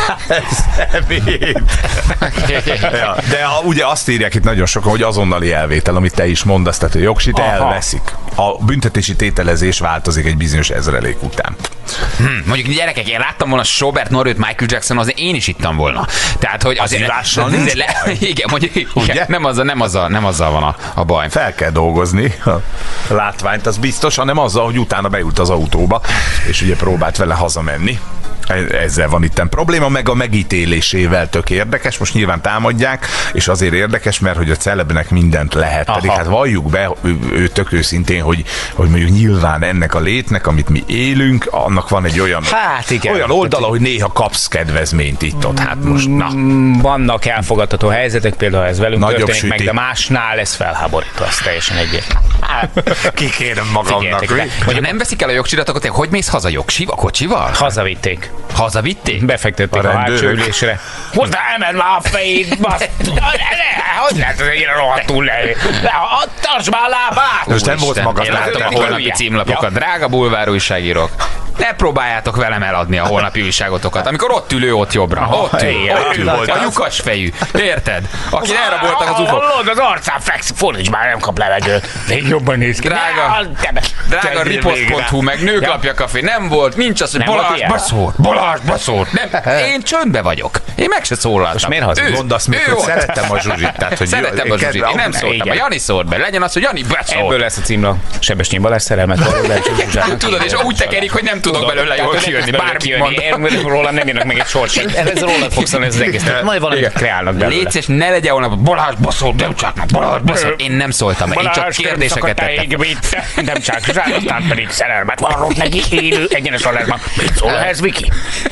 Ja, de ugye azt írják itt nagyon sokan, hogy azonnali elvétel, amit te is mondasz, tehát a jogsit elveszik. A büntetési tételezés változik egy bizonyos ezrelék után. Mondjuk gyerekek, én láttam volna Sobert Norőt, Michael Jackson, azért én is ittam volna. Tehát, hogy az írással nincs baj. Igen, mondjuk igen, nem azzal van a baj. Fel kell dolgozni a látványt, az biztos, hanem azzal, hogy utána beült az autóba, és ugye próbált vele hazamenni. Ezzel van itten probléma, meg a megítélésével tök érdekes, most nyilván támadják, és azért érdekes, mert hogy a celebnek mindent lehet, pedig hát valljuk be, ő tök őszintén, hogy mondjuk nyilván ennek a létnek, amit mi élünk, annak van egy olyan, olyan oldala, hogy néha kapsz kedvezményt itt-ott, hát most na. Vannak elfogadható helyzetek, például ez velünk nagyobb történik süti. meg, de másnál ez felháborító, az teljesen egyértelmű. Kikérem magamnak. Ha nem veszik el a jogsidat, akkor te hogy mész haza jogsival, a kocsival? Hazavitték. Hazavitték? Befektették a hátsó ülésre. Most emeld már a fejét, basz! Hogy lehet, hogy ennyire rohadtul le? Tartsd már a lábát! Most nem volt maga. Én látom a holnapi címlapokat. Drága bulvár újságírók. Ne próbáljátok velem eladni a holnapi újságotokat, amikor ott ülő ott jobbra. Ott ül, a lyukas fejű. Érted? Aki elraboltak az ufok. Hallod, az arcán fekszik, fordíts már, nem kap levegőt. Még jobban néz ki. Drága ripost.hu, meg Nőklapja Café. Nem volt, nincs az, hogy Balázs baszór. Nem, én csöndbe vagyok. Én meg se szólaltam. Most miért hazudsz? Mondasz még, hogy szeretem a Zsuzsit. Tehát, hogy szeretem a Zsuzsit. Én nem szóltam. A Jani szólt be. Legyen az, hogy Jani beszól. Ebből lesz a címlap. Sebesnyi Balázs szerelmet való. Tudod, és úgy tekerik, hogy nem tudok belőle jól kijönni. Bármit mond. Rólam nem írnak meg egy sort. Ez rólad fog szólni ez az egész. Majd valamit kreálnak belőle. Légy szíves, ne legyen volna Balázs baszol, nem csak Balázs baszol. Én nem szóltam, én csak kérdéseket tettem. Nem csak Zsuzsán, aztán pedig szerelmet vallott neki élő egyenes alásban. Mit szól ehhez, Viki?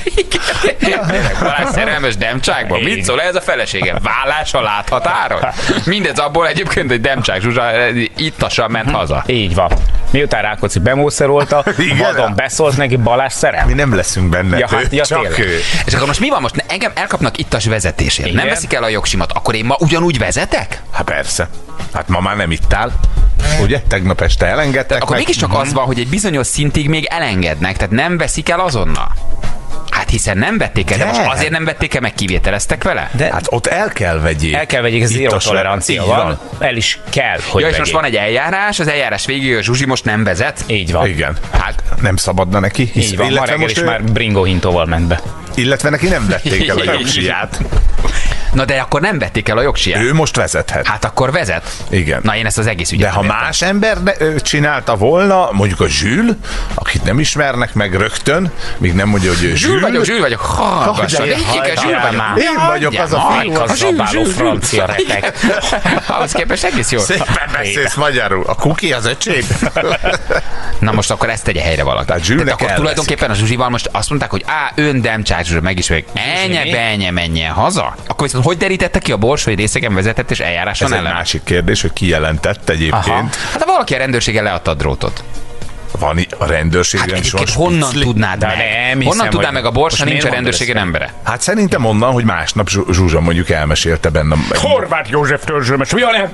Balázs szerelmes Demcsákban? Mit szól ez a felesége? Vállás a láthatáron? Mindez abból egyébként, hogy Demcsák Zsuzsa ittasan ment haza. Így van. Miután Rákóczi bemószerolta, vadon beszólt neki, Balázs szerelm. Mi nem leszünk benne, csak ő. És akkor most mi van? Most engem elkapnak ittas vezetésért. Igen. Nem veszik el a jogsimat, akkor én ma ugyanúgy vezetek? Hát persze. Hát ma már nem ittál. Ugye? Tegnap este elengedtek. Akkor mégiscsak az van, hogy egy bizonyos szintig még elengednek, tehát nem veszik el azonnal. Hát hiszen nem vették el, de most azért nem vették el, meg kivételeztek vele? De hát ott el kell vegyék. El kell vegyék, ez zéró tolerancia van. El is kell, hogy ja, és vegyék. most van egy eljárás, az eljárás végéig a Zsuzsi most nem vezet. Így van. Igen. Hát nem szabadna neki. Így van, ma reggel is már Bringo hintóval ment be. Illetve neki nem vették el a jogsiját. Na de akkor nem vették el a jogsiját. Ő most vezethet. Hát akkor vezet. Igen. Na én ezt az egész ügyet de ha más ember csinálta volna, mondjuk a Zsül, akit nem ismernek meg rögtön, még nem mondja, hogy ő Zsül vagyok. Hallgasson. Zsül vagyok. Én vagyok az a fiú. A zabáló francia retek. Ahhoz képest egész jó. Szépen beszélsz magyarul. A kuki az öcsém. Na most akkor ezt tegye helyre valaki. Tehát akkor tulajdonképpen a Zsuzsival most azt mondták, hogy ön Demcsák Zsuzsi megismerik. Enye, menjen haza. Akkor viszont hogy derítette ki a Bors, hogy részegen vezetett és eljáráson ellen? Ez egy másik kérdés, hogy ki jelentett egyébként. Aha. Hát ha valaki a rendőrséggel leadta a drótot. Van a rendőrségen hát honnan tudnád meg? Honnan tudnád meg a Bors, ha nincs a rendőrségen embere? Hát szerintem onnan, hogy másnap Zsuzsa mondjuk elmesélte benne. Horváth József törzsölmes, mi a nem?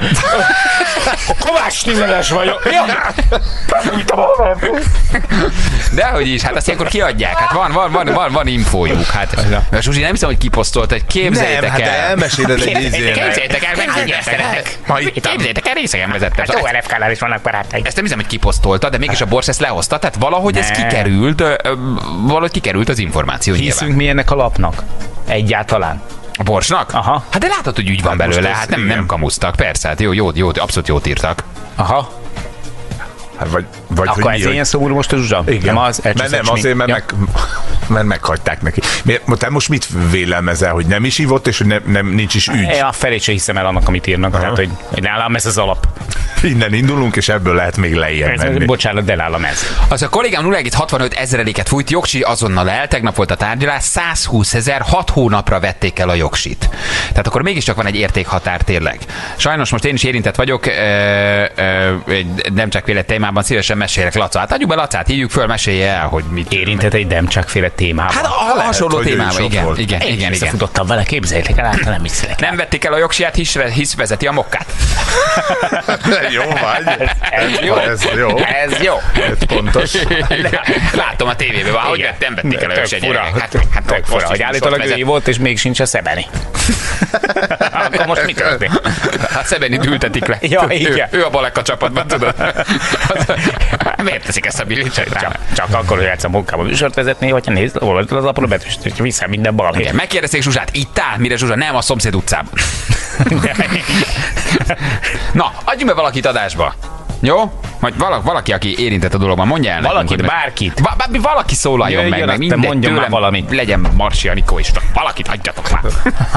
Kovács Tizeles vagyok. Dehogy is, hát azt ilyenkor kiadják. Hát van infójuk. Hát a Zsuzsi nem hiszem, hogy kiposztolt, hogy képzeljétek el. Nem, hát elmeséled egy izének. Képzeljétek el, képzeljétek el, részegen vezettem. Hát ORFK-nál is vannak barátaim. Ezt nem hiszem, hogy kiposztolta, de mégis a Bors ezt lehozta, tehát valahogy ez kikerült az információ. Hiszünk mi ennek a lapnak? Egyáltalán. A Borsnak? Aha. Hát de látod, hogy ügy van belőle, hát nem kamusztak, persze, hát jó, abszolút jót írtak. Aha. Hát vagy Akkor ez ilyen szomorú most a Zsuzsa? Igen. Nem az, nem azért, mert meghagyták neki. Te most mit vélelmezel, hogy nem is ívott, és hogy nincs is ügy? A felét sem hiszem el annak, amit írnak. Tehát, hogy nálam ez az alap. Innen indulunk, és ebből lehet még lejjebb menni. Bocsánat, de nálam ez. Az a kollégám 0,65 ezreléket fújt, jogsi azonnal el, tegnap volt a tárgyalás, 120 000, 6 hónapra vették el a jogsit. Tehát akkor mégiscsak van egy értékhatár tényleg. Sajnos most én is érintett vagyok, nem csak féle témában, szívesen mesélek Laca. Hát adjuk be Lacát, hívjuk föl, mesélje el, hogy mit érintett egy demcsákféle témában. Hát a hasonló témában, igen. Összefutottam vele, képzeljétek el, általán mit szélek. Nem vették el a jogsiját, hisz vezeti a mokkát. Jó vagy. Ez jó. Ez pontos. Látom a tévében, hogy nem vették el a jogsiját. Hát fura, hogy állítólag ő volt, és még sincs a Szebeni. Akkor most mi történik? Hát Szebenit ültetik le. Ja, igen. Ő a Baleka csapatban, tudod. Miért teszik ezt a Billit? Csak akkor, hogy egyszer munkában műsort vezetné, hogyha nézd, olvasd az apró betűst, hogy vissza minden balhé. Igen, megkérdezték Zsuzsát, itt áll? Mire Zsuzsa? Nem, a szomszéd utcában. Na, adjunk be valakit adásba. Jó? Vagy valaki, aki érintett a dologban, mondja el valakit, nekünk, bárkit. Valaki szólaljon meg mindegy tőlem, valamit. Legyen Marsi Anikó is. Valakit hagyjatok már.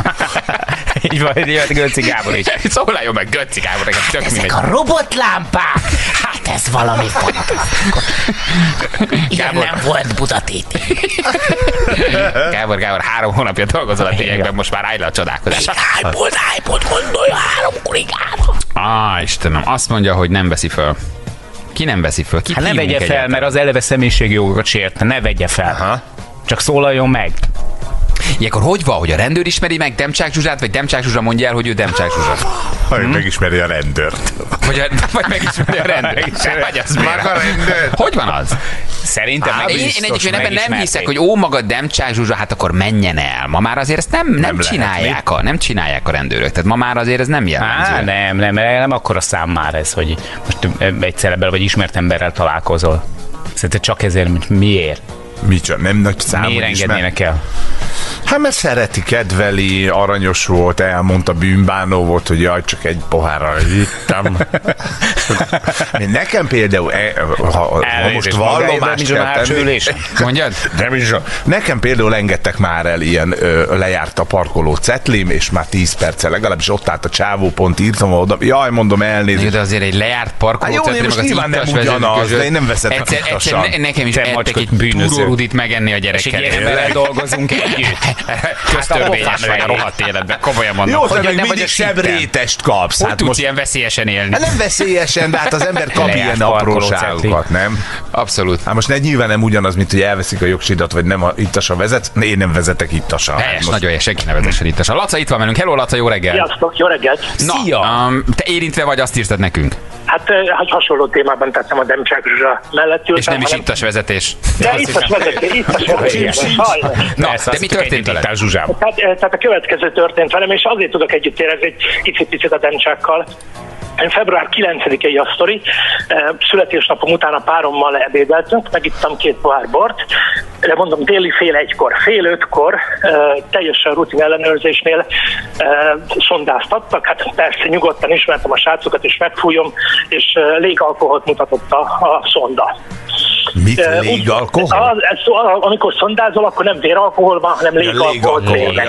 Így van, Götzi Gábor is. Szólaljon meg Götzi Gábor, nekem tök mindegy. Ezek a robotlámpák, hát ez valami fantasztikus. Ilyen nem volt Budatéti. Gábor, 3 hónapja dolgozol a tényekben, most már állj le a csodálkozás. Hype-ot, gondolja 3 kollégára. Istenem, azt mondja, hogy nem veszi föl. Ki nem veszi föl? Hát ne vegye fel, mert az eleve személyiségi jogokat sértne, ne vegye fel. Aha. Csak szólaljon meg. Ilyenkor hogy van, hogy a rendőr ismeri meg Demcsák Zsuzsát, vagy Demcsák Zsuzsa mondja el, hogy ő Demcsák Zsuzsa? Vagy megismeri a rendőrt. Vagy megismeri a rendőrt. Hogy van az? Szerintem én egyébként ebben nem hiszek, hogy maga Demcsák Zsuzsa, hát akkor menjen el. Ma már azért ezt nem csinálják a rendőrök. Tehát ma már azért ez nem jellemző. Nem akkora szám már ez, hogy most egy celebben vagy ismert emberrel találkozol. Szerintem csak ezért, miért? Micsoda, nem nagy szám, miért engednének el? Hát mert szereti, kedveli, aranyos volt, elmondta, bűnbánó volt, hogy jaj, csak egy pohárral hittem. Nekem például, ha most vallomást kell tenni, mondjad? Nekem például engedtek már el ilyen lejárt a parkoló cetlim, és már 10 perccel legalábbis ott állt a csávó, pont írtam oda, jaj, mondom, elnézést. De azért egy lejárt parkoló cetlim, most nyilván nem ugyanaz, de én nem vezetek ittasan. Nekem is ettek egy túrórudit megenni a gyerekkel. És egy emberrel dolgozunk együtt. Köztörvényes vagy a rohadt életben. Komolyan mondom. Jó, te még mindig szebrétest kapsz. Hogy tudsz ilyen veszélyesen élni? Nem veszélyesen, de hát az ember kap ilyen apróságokat, nem? Abszolút. Hát most nyilván nem ugyanaz, mint hogy elveszik a jogsidat, vagy nem ittasan vezetsz. Én nem vezetek ittasan. Helyes, nagyon helyes, senki ne vezessen ittasan. Laca itt van velünk. Hello, Laca, jó reggel. Sziasztok, jó reggelt. Szia. Te érintve vagy, azt írtad nekünk. Hát hasonló témában tettem a Demcsák Zsuzsa mellett ültem. És nem is ittas vezetés. De ittas vezetés. Na, de mi történt veled? Tehát a következő történt velem, és azért tudok együtt érezni egy picit a Demcsákkal. Február 9-i a sztori, születésnapom után a párommal ebédeltünk, megittam 2 pohár bort, de mondom déli fél 1-kor, fél 5-kor teljesen rutin ellenőrzésnél szondáztattak, hát persze nyugodtan ismertem a srácokat és megfújom, és légalkoholt mutatott a szonda. Mit? Légalkohol? Amikor szondázol, akkor nem véralkohol van, hanem légalkohol.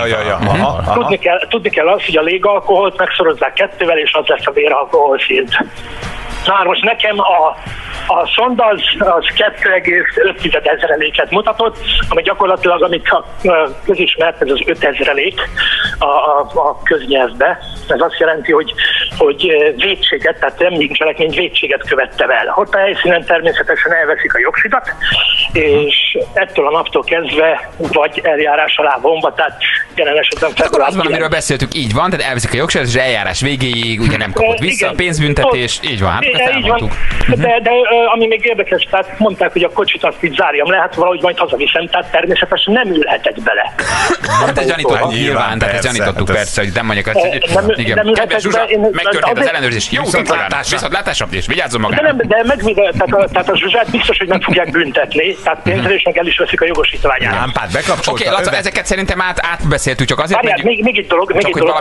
Tudni kell azt, hogy a légalkoholt megszorozzák 2-vel, és az lesz a véralkohol szint. Na most nekem a szonda az 2,5 ezreléket mutatott, ami gyakorlatilag, amit közismert, ez az 5 ezrelék a köznyelvbe. Ez azt jelenti, hogy vétséget, tehát nem bűncselekmény, vétséget követtem el. Ott a helyszínen természetesen elveszik a jogsidat, és ettől a naptól kezdve vagy eljárás alá vonva, tehát jelen esetben február 9. Amiről beszéltük, így van, tehát elveszik a jogsidat, és eljárás végéig ugye nem kapott vissza, a pénzbüntetés, így van, hát ezt így van. De ami még érdekes, tehát mondták, hogy a kocsit azt így zárjam le, hát valahogy majd hazaviszem, tehát természetesen nem ülhetek bele. Hát ezt gyanítottuk nyilván, tehát ezt gyanítottuk persze, hogy nem mondjuk azt, igen. Kedves Zsuzsa, megtörtént az ellenőrzés. Jó, viszontlátásra, és vigyázzon magára. Tehát a Zsuzsát biztos, hogy meg fogják büntetni, Tehát pénzre is meg el is veszik a jogosítványát. Lámpát bekapcsolta. Oké, Laca, ezeket szerintem átbeszéltük, csak azért Várjál, még egy dolog,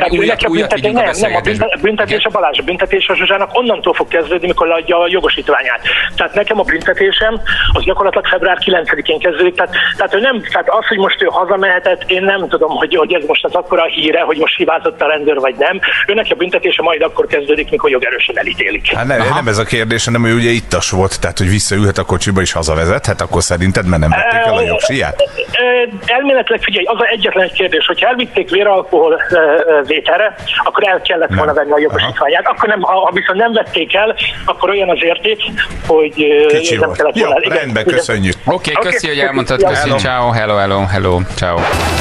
a büntetés a Balázs, a büntetés a Zsuzsának onnantól fog kezdődni, mikor leadja a jogosítványát. Tehát nekem a büntetésem az gyakorlatilag február 9-én kezdődik. Tehát az, hogy most ő hazamehetett, én nem tudom, hogy ez most az akkora híre, hogy most hibázott a rendőr vagy nem. Őnek a büntetése majd akkor kezdődik, mikor jogerősen elítélik. Hát nem ez a kérdés, hanem ő ugye ittas volt, tehát hogy visszaülhet a kocsiba és hazavezethet, akkor szerinted, mert nem vették el a jogsiját? Elméletileg figyelj, az egyetlen egy kérdés, hogyha elvitték véralkohol vételre, akkor el kellett volna venni a jogosítványát. Akkor nem, ha viszont nem vették el, akkor olyan az érték, hogy nem kellett volna. Jó, rendben, köszönjük. Oké, köszi, hogy elmondtad, köszi, ciao, hello, ciao.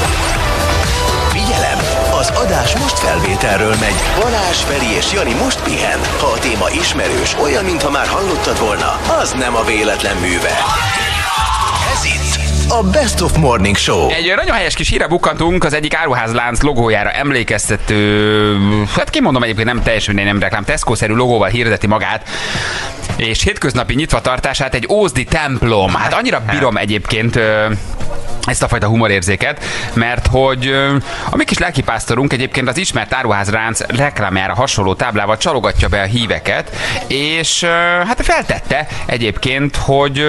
Figyelem! Az adás most felvételről megy. Balázs, Feri és Jani most pihen. Ha a téma ismerős, olyan, mintha már hallottad volna, az nem a véletlen műve. Ez itt a Best of Morning Show. Egy nagyon helyes kis híre bukkantunk, az egyik áruházlánc logójára emlékeztető, hát kimondom egyébként nem teljesen nem reklám, Tesco-szerű logóval hirdeti magát, és hétköznapi nyitvatartását egy ózdi templom. Hát annyira bírom egyébként ezt a fajta humorérzéket, mert hogy a mi kis lelkipásztorunk egyébként az ismert áruházlánc reklámjára hasonló táblával csalogatja be a híveket, és hát feltette egyébként, hogy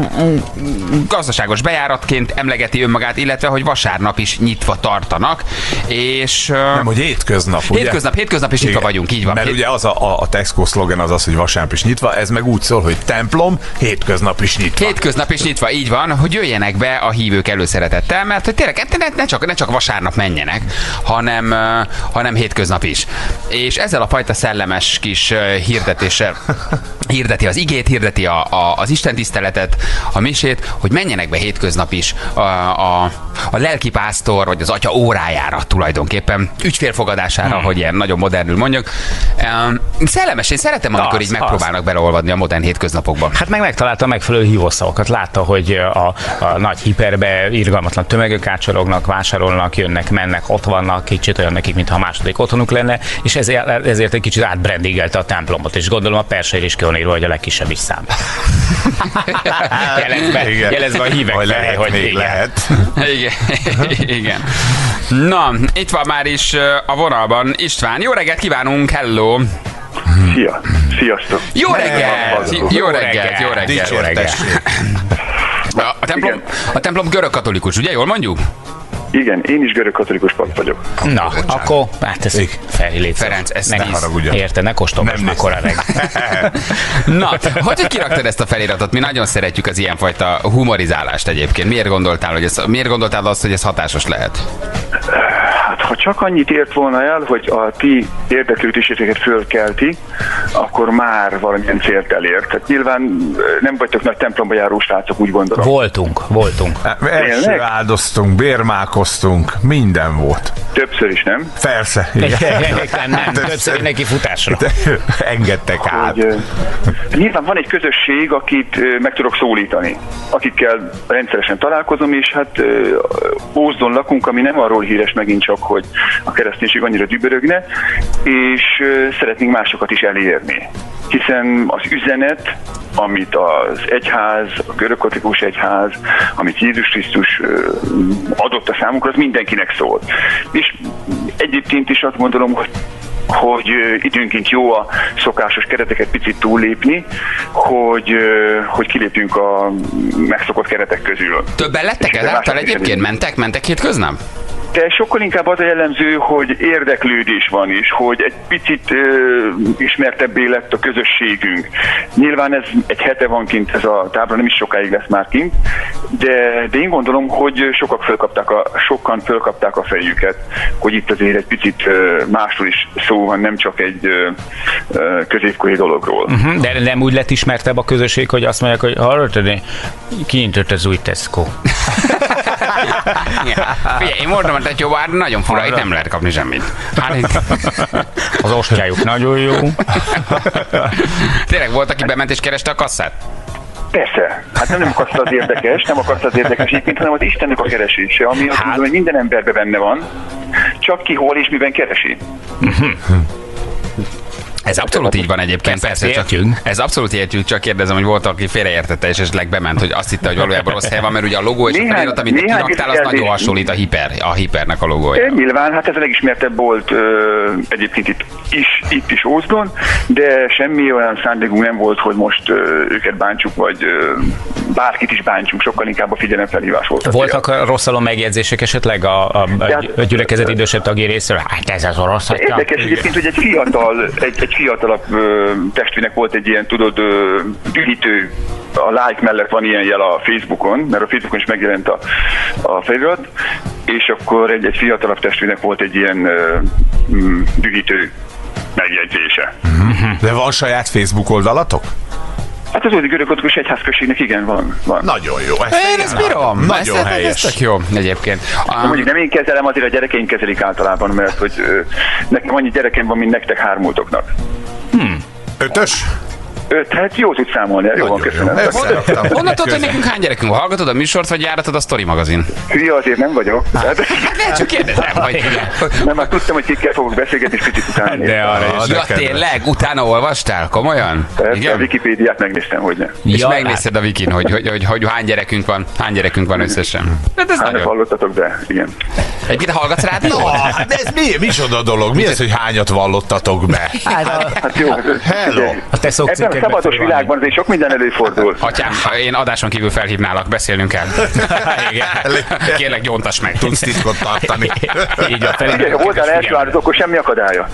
gazdaságos bejáratként emlegeti önmagát, illetve hogy vasárnap is nyitva tartanak, és... Nem, hogy hétköznap, ugye? Hétköznap is nyitva vagyunk, így van. Mert ugye az a Tesco szlogen az, hogy vasárnap is nyitva, ez meg úgy szól, hogy templom, hétköznap is nyitva. Hétköznap is nyitva, így van, hogy jöjjenek be a hívők előszeretettel, mert hogy tényleg ne csak vasárnap menjenek, hanem hétköznap is. És ezzel a fajta szellemes kis hirdetéssel hirdeti az igét, hirdeti az istentiszteletet, a misét, hogy menjenek be hétköznap is a lelkipásztor, vagy az atya órájára tulajdonképpen, ügyfélfogadására, hogy ilyen nagyon modernül mondjuk. Szellemes, én szeretem, amikor így megpróbálnak beleolvadni a modern hétköznapokba. Hát megtalálta a megfelelő hívószavakat, látta, hogy a nagy hiperbe irgalmatlan tömegek átsorognak, vásárolnak, jönnek, mennek, ott vannak, kicsit olyan nekik, mintha a második otthonuk lenne, és ezért egy kicsit átbrandigelte a templomot, és gondolom a perseire is ki van írva, hogy a legkisebb is szám. jelezve a hívek felé, hogy igen. Lehet. Igen. Na, itt van már is a vonalban István. Jó reggelt kívánunk, hello! Sziasztok! Jó reggelt! A templom görögkatolikus, ugye? Jól mondjuk? Igen, én is görögkatolikus pap vagyok. Na, akkor hát ez Feri Ferenc, ezt ne haragudjon. Érte, ne kóstolgass már korán reggel. Na, hogy kiraktad ezt a feliratot? Mi nagyon szeretjük az ilyenfajta humorizálást egyébként. Miért gondoltál azt, hogy ez hatásos lehet? Hát, ha csak annyit ért volna el, hogy a ti érdeklődéseteket fölkelti, akkor már valamilyen célt elért. Tehát nyilván nem vagytok nagy templomba járó srácok, úgy gondolom. Voltunk. Első áldoztunk, bérmálkoztunk, minden volt. Többször is, nem? Persze. Nem, többször neki futásra. Engedtek át. Nyilván van egy közösség, akit meg tudok szólítani, akikkel rendszeresen találkozom, és hát Ózdon lakunk, ami nem arról híres megint csak, hogy a kereszténység annyira dübörögne, és szeretnénk másokat is elérni. Hiszen az üzenet, amit az egyház, a görögkatolikus egyház, amit Jézus Krisztus adott a számunkra, az mindenkinek szól. És egyébként is azt gondolom, hogy időnként jó a szokásos kereteket picit túllépni, hogy kilépjünk a megszokott keretek közül. Többen lettek ezáltal egyébként? Mentek hétköznap? De sokkal inkább az a jellemző, hogy érdeklődés van is, hogy egy picit ismertebbé lett a közösségünk. Nyilván ez egy hete van kint, ez a tábla nem is sokáig lesz már kint, de én gondolom, hogy sokan fölkapták a fejüket, hogy itt azért egy picit másról is szó van, nem csak egy középkori dologról. De nem úgy lett ismertebb a közösség, hogy azt mondják, hogy hallotod, kinyitott az új Tesco. Figyelj, én mondom, hogy jó, bár nagyon fura, itt nem lehet kapni semmit. Az ostjájuk nagyon jó. Tényleg volt, aki bement és kereste a kasszát? Persze. Hát nem akarsz az érdekes egyébként, hanem az Istennek a keresése, ami azt mondom, hogy minden emberben benne van, csak ki hol és miben keresi. Ez abszolút így van egyébként, persze, csak ez abszolút értjük, csak kérdezem, hogy volt, aki félreértette, és esetleg bement, hogy azt hitte, hogy valójában rossz hely van, mert ugye a logó és a felirat, amit kiraktál, az nagyon hasonlít a hipernek a logója. Nyilván, hát ez a legismertebb volt egyébként itt is Ózdon, de semmi olyan szándékunk nem volt, hogy most őket bántsuk, vagy bárkit is bántsunk, sokkal inkább a figyelemfelhívás volt. Voltak rosszalom megjegyzések esetleg a gyülekezet idősebb tagja részéről? Hát ez az orosz. Érdekes egyébként, hogy egy fiatalabb testvérnek volt egy ilyen, tudod, üdítő, a like mellett van ilyen jel a Facebookon, mert a Facebookon is megjelent a felirat, és akkor egy fiatalabb testvérnek volt egy ilyen dühítő megjegyzése. De van saját Facebook oldalatok? Hát az Ózdi Görögkatolikus Egyházközségnek igen, van. Nagyon jó. Én ezt bírom. Nagyon helyes. Ez jó egyébként. Mondjuk nem én kezelem, azért a gyerekeink kezelik általában, mert hogy nekem annyi gyerekem van, mint nektek hármultoknak. 5-ös? 5, hát jó tudsz számolni, jó van, köszönöm. Honnan tudod, hogy nekünk hány gyerekünk van? Hallgatod a műsort, vagy járatod a Story magazin? Hülye azért nem vagyok. Hát ne, csak kérdezem, hogy... Nem, már tudtam, hogy kikkel fogok beszélgetni, és picit utána néztem. De arra is. Ja, tényleg? Utána olvastál? Komolyan? A Wikipédiát megnéztem, hogy ne. És megnézted a Wikin, hogy hány gyerekünk van összesen. Hányat hallottatok, de igen. Egyébként hallgatsz rádiót? De ez micsoda dolog? Mi ez, hogy hányat vallottatok be? Hát jó. Hello! A te ebben a szabados világban azért sok minden előfordul. Atyám, én adáson kívül felhívnálak, beszélnünk kell. Kérlek, gyóntass meg. Tudsz titkot tartani. Így a ha voltál első áldozó, akkor semmi akadálya.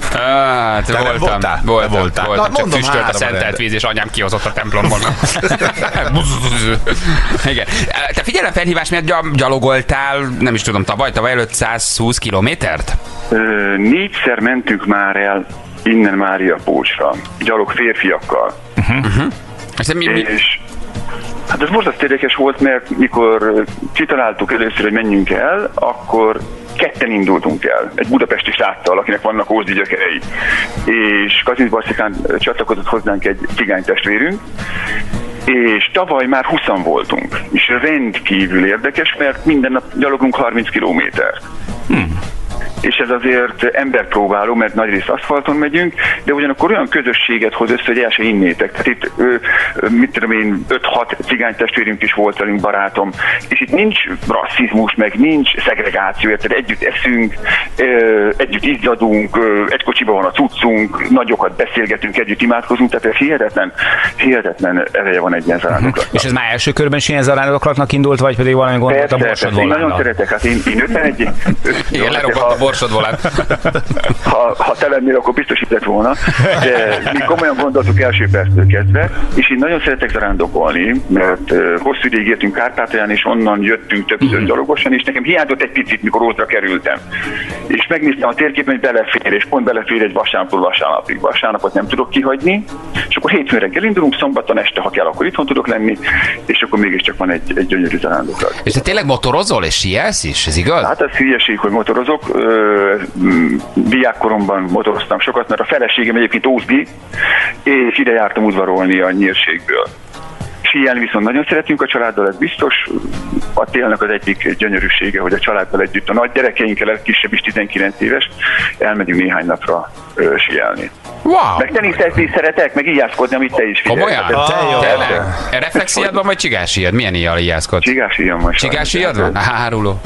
Voltam. Csak füstölt a szentelt víz, és anyám kihozott a templomból. Igen. Te figyelemfelhívás miatt gyalogoltál, nem is tudom, tavaly előtt 120 kilométert? 4-szer mentünk már el innen Mária Pócsra, gyalog férfiakkal. És hát ez borzasztó érdekes volt, mert mikor kitaláltuk először, hogy menjünk el, akkor ketten indultunk el, egy budapesti sráccal, akinek vannak ózdi gyökerei. És Kazinc Barcikán csatlakozott hozzánk egy cigány testvérünk, és tavaly már 20-an voltunk, és rendkívül érdekes, mert minden nap gyalogunk 30 kilométert. És ez azért emberpróbáló, mert nagyrészt aszfalton megyünk, de ugyanakkor olyan közösséget hoz össze, hogy el se innétek. Tehát itt, mit tudom én, 5-6 cigány testvérünk is volt velünk, barátom, és itt nincs rasszizmus, meg nincs szegregáció, tehát együtt eszünk, együtt izzadunk, egy kocsiban van a cuccunk, nagyokat beszélgetünk, együtt imádkozunk, tehát ez hihetetlen ereje van egy ilyen zarándoklatnak. És ez már első körben is ilyen zarándoklatnak indult, vagy pedig valami gondolat a borsod volánnal? Én nagyon szeretek, hát én 51. Igen, lerobott a borsod volán. Ha te lennél, akkor biztos itt lett volna. De mi komolyan gondoltuk első perctől kezdve, és én nagyon szeretek zarándokolni, mert hosszú ideig értünk Kárpátalján, és onnan jöttünk többször gyalogosan, és nekem hiányzott egy picit, mikor Ózdra kerültem. És megnéztem a térképen, hogy belefér, és pont belefér egy vasárnaptól vasárnapig. Vasárnapot nem tudok kihagyni, és akkor hétfőn reggel indulunk, szombaton este, ha kell, akkor itthon tudok lenni, és akkor mégiscsak van egy gyönyörű zarándoklat. És te tényleg motorozol és síelsz is? Ez igaz? Hát ez hülyeség, hogy motorozok. Diákkoromban motoroztam sokat, mert a feleségem egyébként ózdi, és ide jártam udvarolni a Nyírségből. Síelni viszont nagyon szeretünk a családdal, ez biztos. A télnek az egyik gyönyörűsége, hogy a családdal együtt, a nagy gyerekeinkkel, a kisebb is 19 éves, elmegyünk néhány napra síelni. Wow. Meg teniszezni szeretek, meg ijászkodni, amit te is figyelj. Komolyan? Tényleg? Reflexíjad van, vagy csigásíjad? Milyen íjjal ijászkod? Csigásíjam van. Csigásíjad van? Háruló.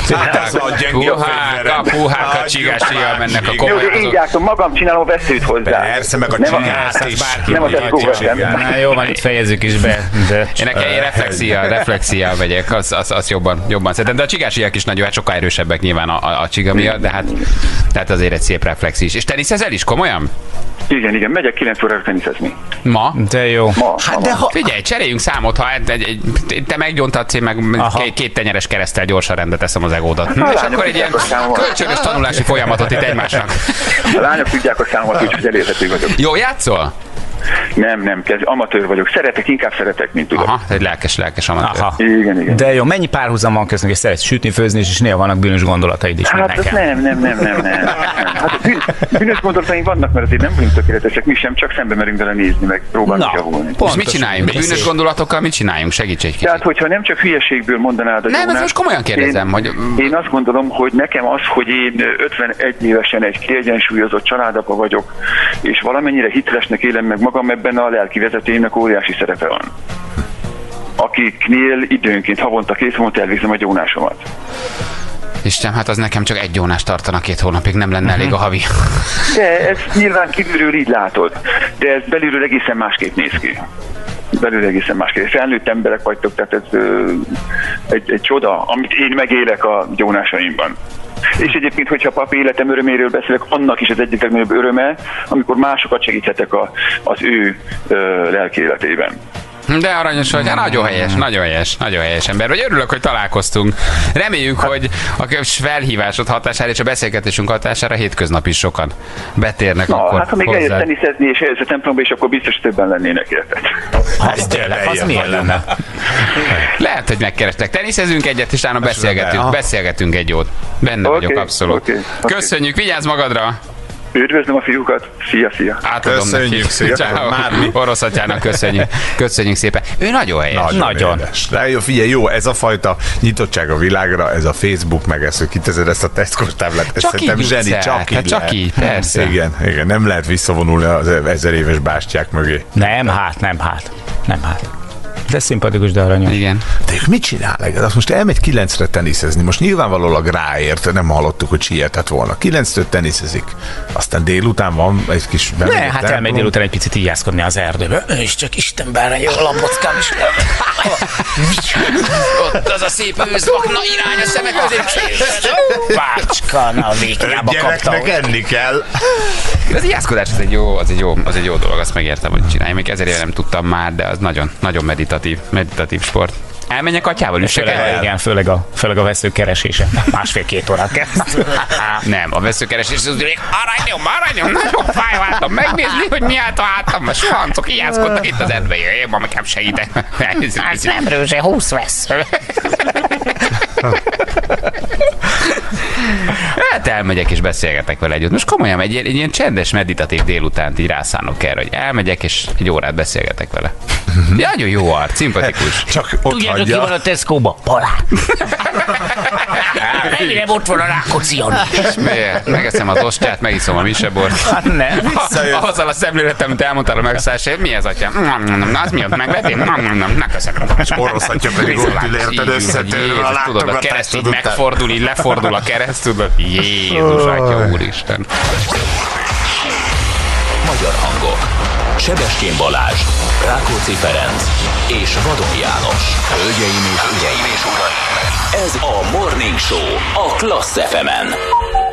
Húhák a csigásíjjal mennek a komolyázók. Jó, de így jártam, magam csinálom veszőt hozzá. Persze, meg a csigászt is. Nem az ezt kóveszem. Jó, van, itt fejezzük is be. Én reflexiál megyek, az jobban szeretem. De a csigásíjak is nagyon, hát sokkal erősebbek nyilván a csiga miatt, de hát azért egy szép reflex is. És teniszezel is, komolyan? Igen, megyek 9 órára teniszezni. Ma? De jó. Figyelj, cseréljünk számot, ha te meggyontatsz, én meg két tenyeres kereszttel gyorsan rendbe teszem az egódat. És akkor egy ilyen kölcsönös tanulási folyamatot itt egymásnak. A lányok tudják a számomat, úgyhogy elérhető vagyok. Jó játszol? Nem, amatőr vagyok. Inkább szeretek, mint tudok. Aha, egy lelkes amatőr. Aha. Igen. De jó, mennyi párhuzam van köztünk, és szeretsz sütni, főzni, és néha vannak bűnös gondolataid is, mint nekem. Nem. Hát bűnös gondolataink vannak, mert azért nem vagyunk tökéletesek, mi sem, csak szembe merünk vele nézni, meg próbálunk javulni. És mit csináljunk? Bűnös gondolatokkal mit csináljunk? Segíts egy kicsit. Tehát, hogyha nem csak hülyeségből mondanád a Nem, ez most komolyan kérdezem, hogy... Én azt gondolom, hogy nekem az, hogy én 51 évesen egy kiegyensúlyozott családapa vagyok, és valamennyire hitelesnek élem meg magam, ebben a lelki vezetőimnek óriási szerepe van. Akiknél időnként havonta 2 hónapot elvégzem a gyónásomat. Isten, hát az nekem csak egy gyónást tartana 2 hónapig, nem lenne elég a havi. De ez nyilván kívülről így látod, de ez belülről egészen másképp néz ki. Felnőtt emberek vagytok, tehát ez egy csoda, amit én megélek a gyónásaimban. És egyébként, hogyha papi életem öröméről beszélek, annak is az egyik legnagyobb öröme, amikor másokat segíthetek az ő lelki életében. De aranyos vagy, nagyon helyes ember vagy. Örülök, hogy találkoztunk. Reméljük, hogy a felhívásod hatására és a beszélgetésünk hatására hétköznap is sokan betérnek akkor hát ha még eljött teniszezni és eljött a templomba, és akkor biztos többen lennének, érted? Az milyen lenne? Lehet, hogy megkerestek. Teniszezünk egyet, és utána beszélgetünk egy jót. Benne vagyok, abszolút. Köszönjük, vigyázz magadra! Üdvözlöm a fiúkat! Szia! Átadom köszönjük szépen! Orosz atyának köszönjük szépen. Ő nagyon helyes. Nagyon. Jó, figyelj, jó, ez a fajta nyitottság a világra, ez a Facebook, meg ez, hogy kiteszed ezt a Tesco-s táblát, ez szerintem zseni, csak így, persze. Igen, nem lehet visszavonulni az 1000 éves bástyák mögé. Nem hát. De szimpatikus, de aranyos. Igen. De mit csinál? Azt most elmegy 9-re teniszezni. Most nyilvánvalólag ráért, nem hallottuk, hogy sietett volna. 9-től teniszezik. Aztán délután van egy kis... Hát elmegy délután egy picit íjászkodni az erdőbe. És csak Istenben jó lapockám is. Ott az a szép őzvak, na irány a szemek közé. Bácska, na végjába kaptam. Gyereknek enni kell. Az íjászkodás az egy jó dolog, azt megértem, hogy csinálj. Még 1000 éve nem tudtam már, de az nagyon meditatív sport. Elmenjek atyával, üssek? Igen, főleg a veszők keresése. 1,5-2 órát kezd. Nem, a veszők keresés az aranyom, nagyon fáj hátam, megnézni, hogy mi állt a hátam, a suhancok hiányzkodnak itt az erdben, én ma nekem segítek. Ez nem rőzse, 20 vesző. Hát elmegyek és beszélgetek vele együtt. Most komolyan egy ilyen csendes, meditatív délutánt így rászánok erre, hogy elmegyek és egy órát beszélgetek vele. Nagyon jó arc, szimpatikus. Csak ott Tudjátok, ki van a Tesco-ba? Palát. Remélem ott van a Rákóczi-on. Megeszem az ostját, megiszom a misebort. Hát nem. Azzal a szemléletem, amit elmondtál a megszállásért, mi ez, atyám? Az mi ott megvetém? Na, köszönöm. És orosz atya pedig ott ül, érted, összetörve a tudod, a kereszt így megfordul, így lefordul a kereszt, tudod? Jézus, atya, úristen. Magyar hangok. Sebestyén Balázs, Rákóczi Ferenc és Vadon János. Hölgyeim és uraim, ez a Morning Show a Klassz FM-en.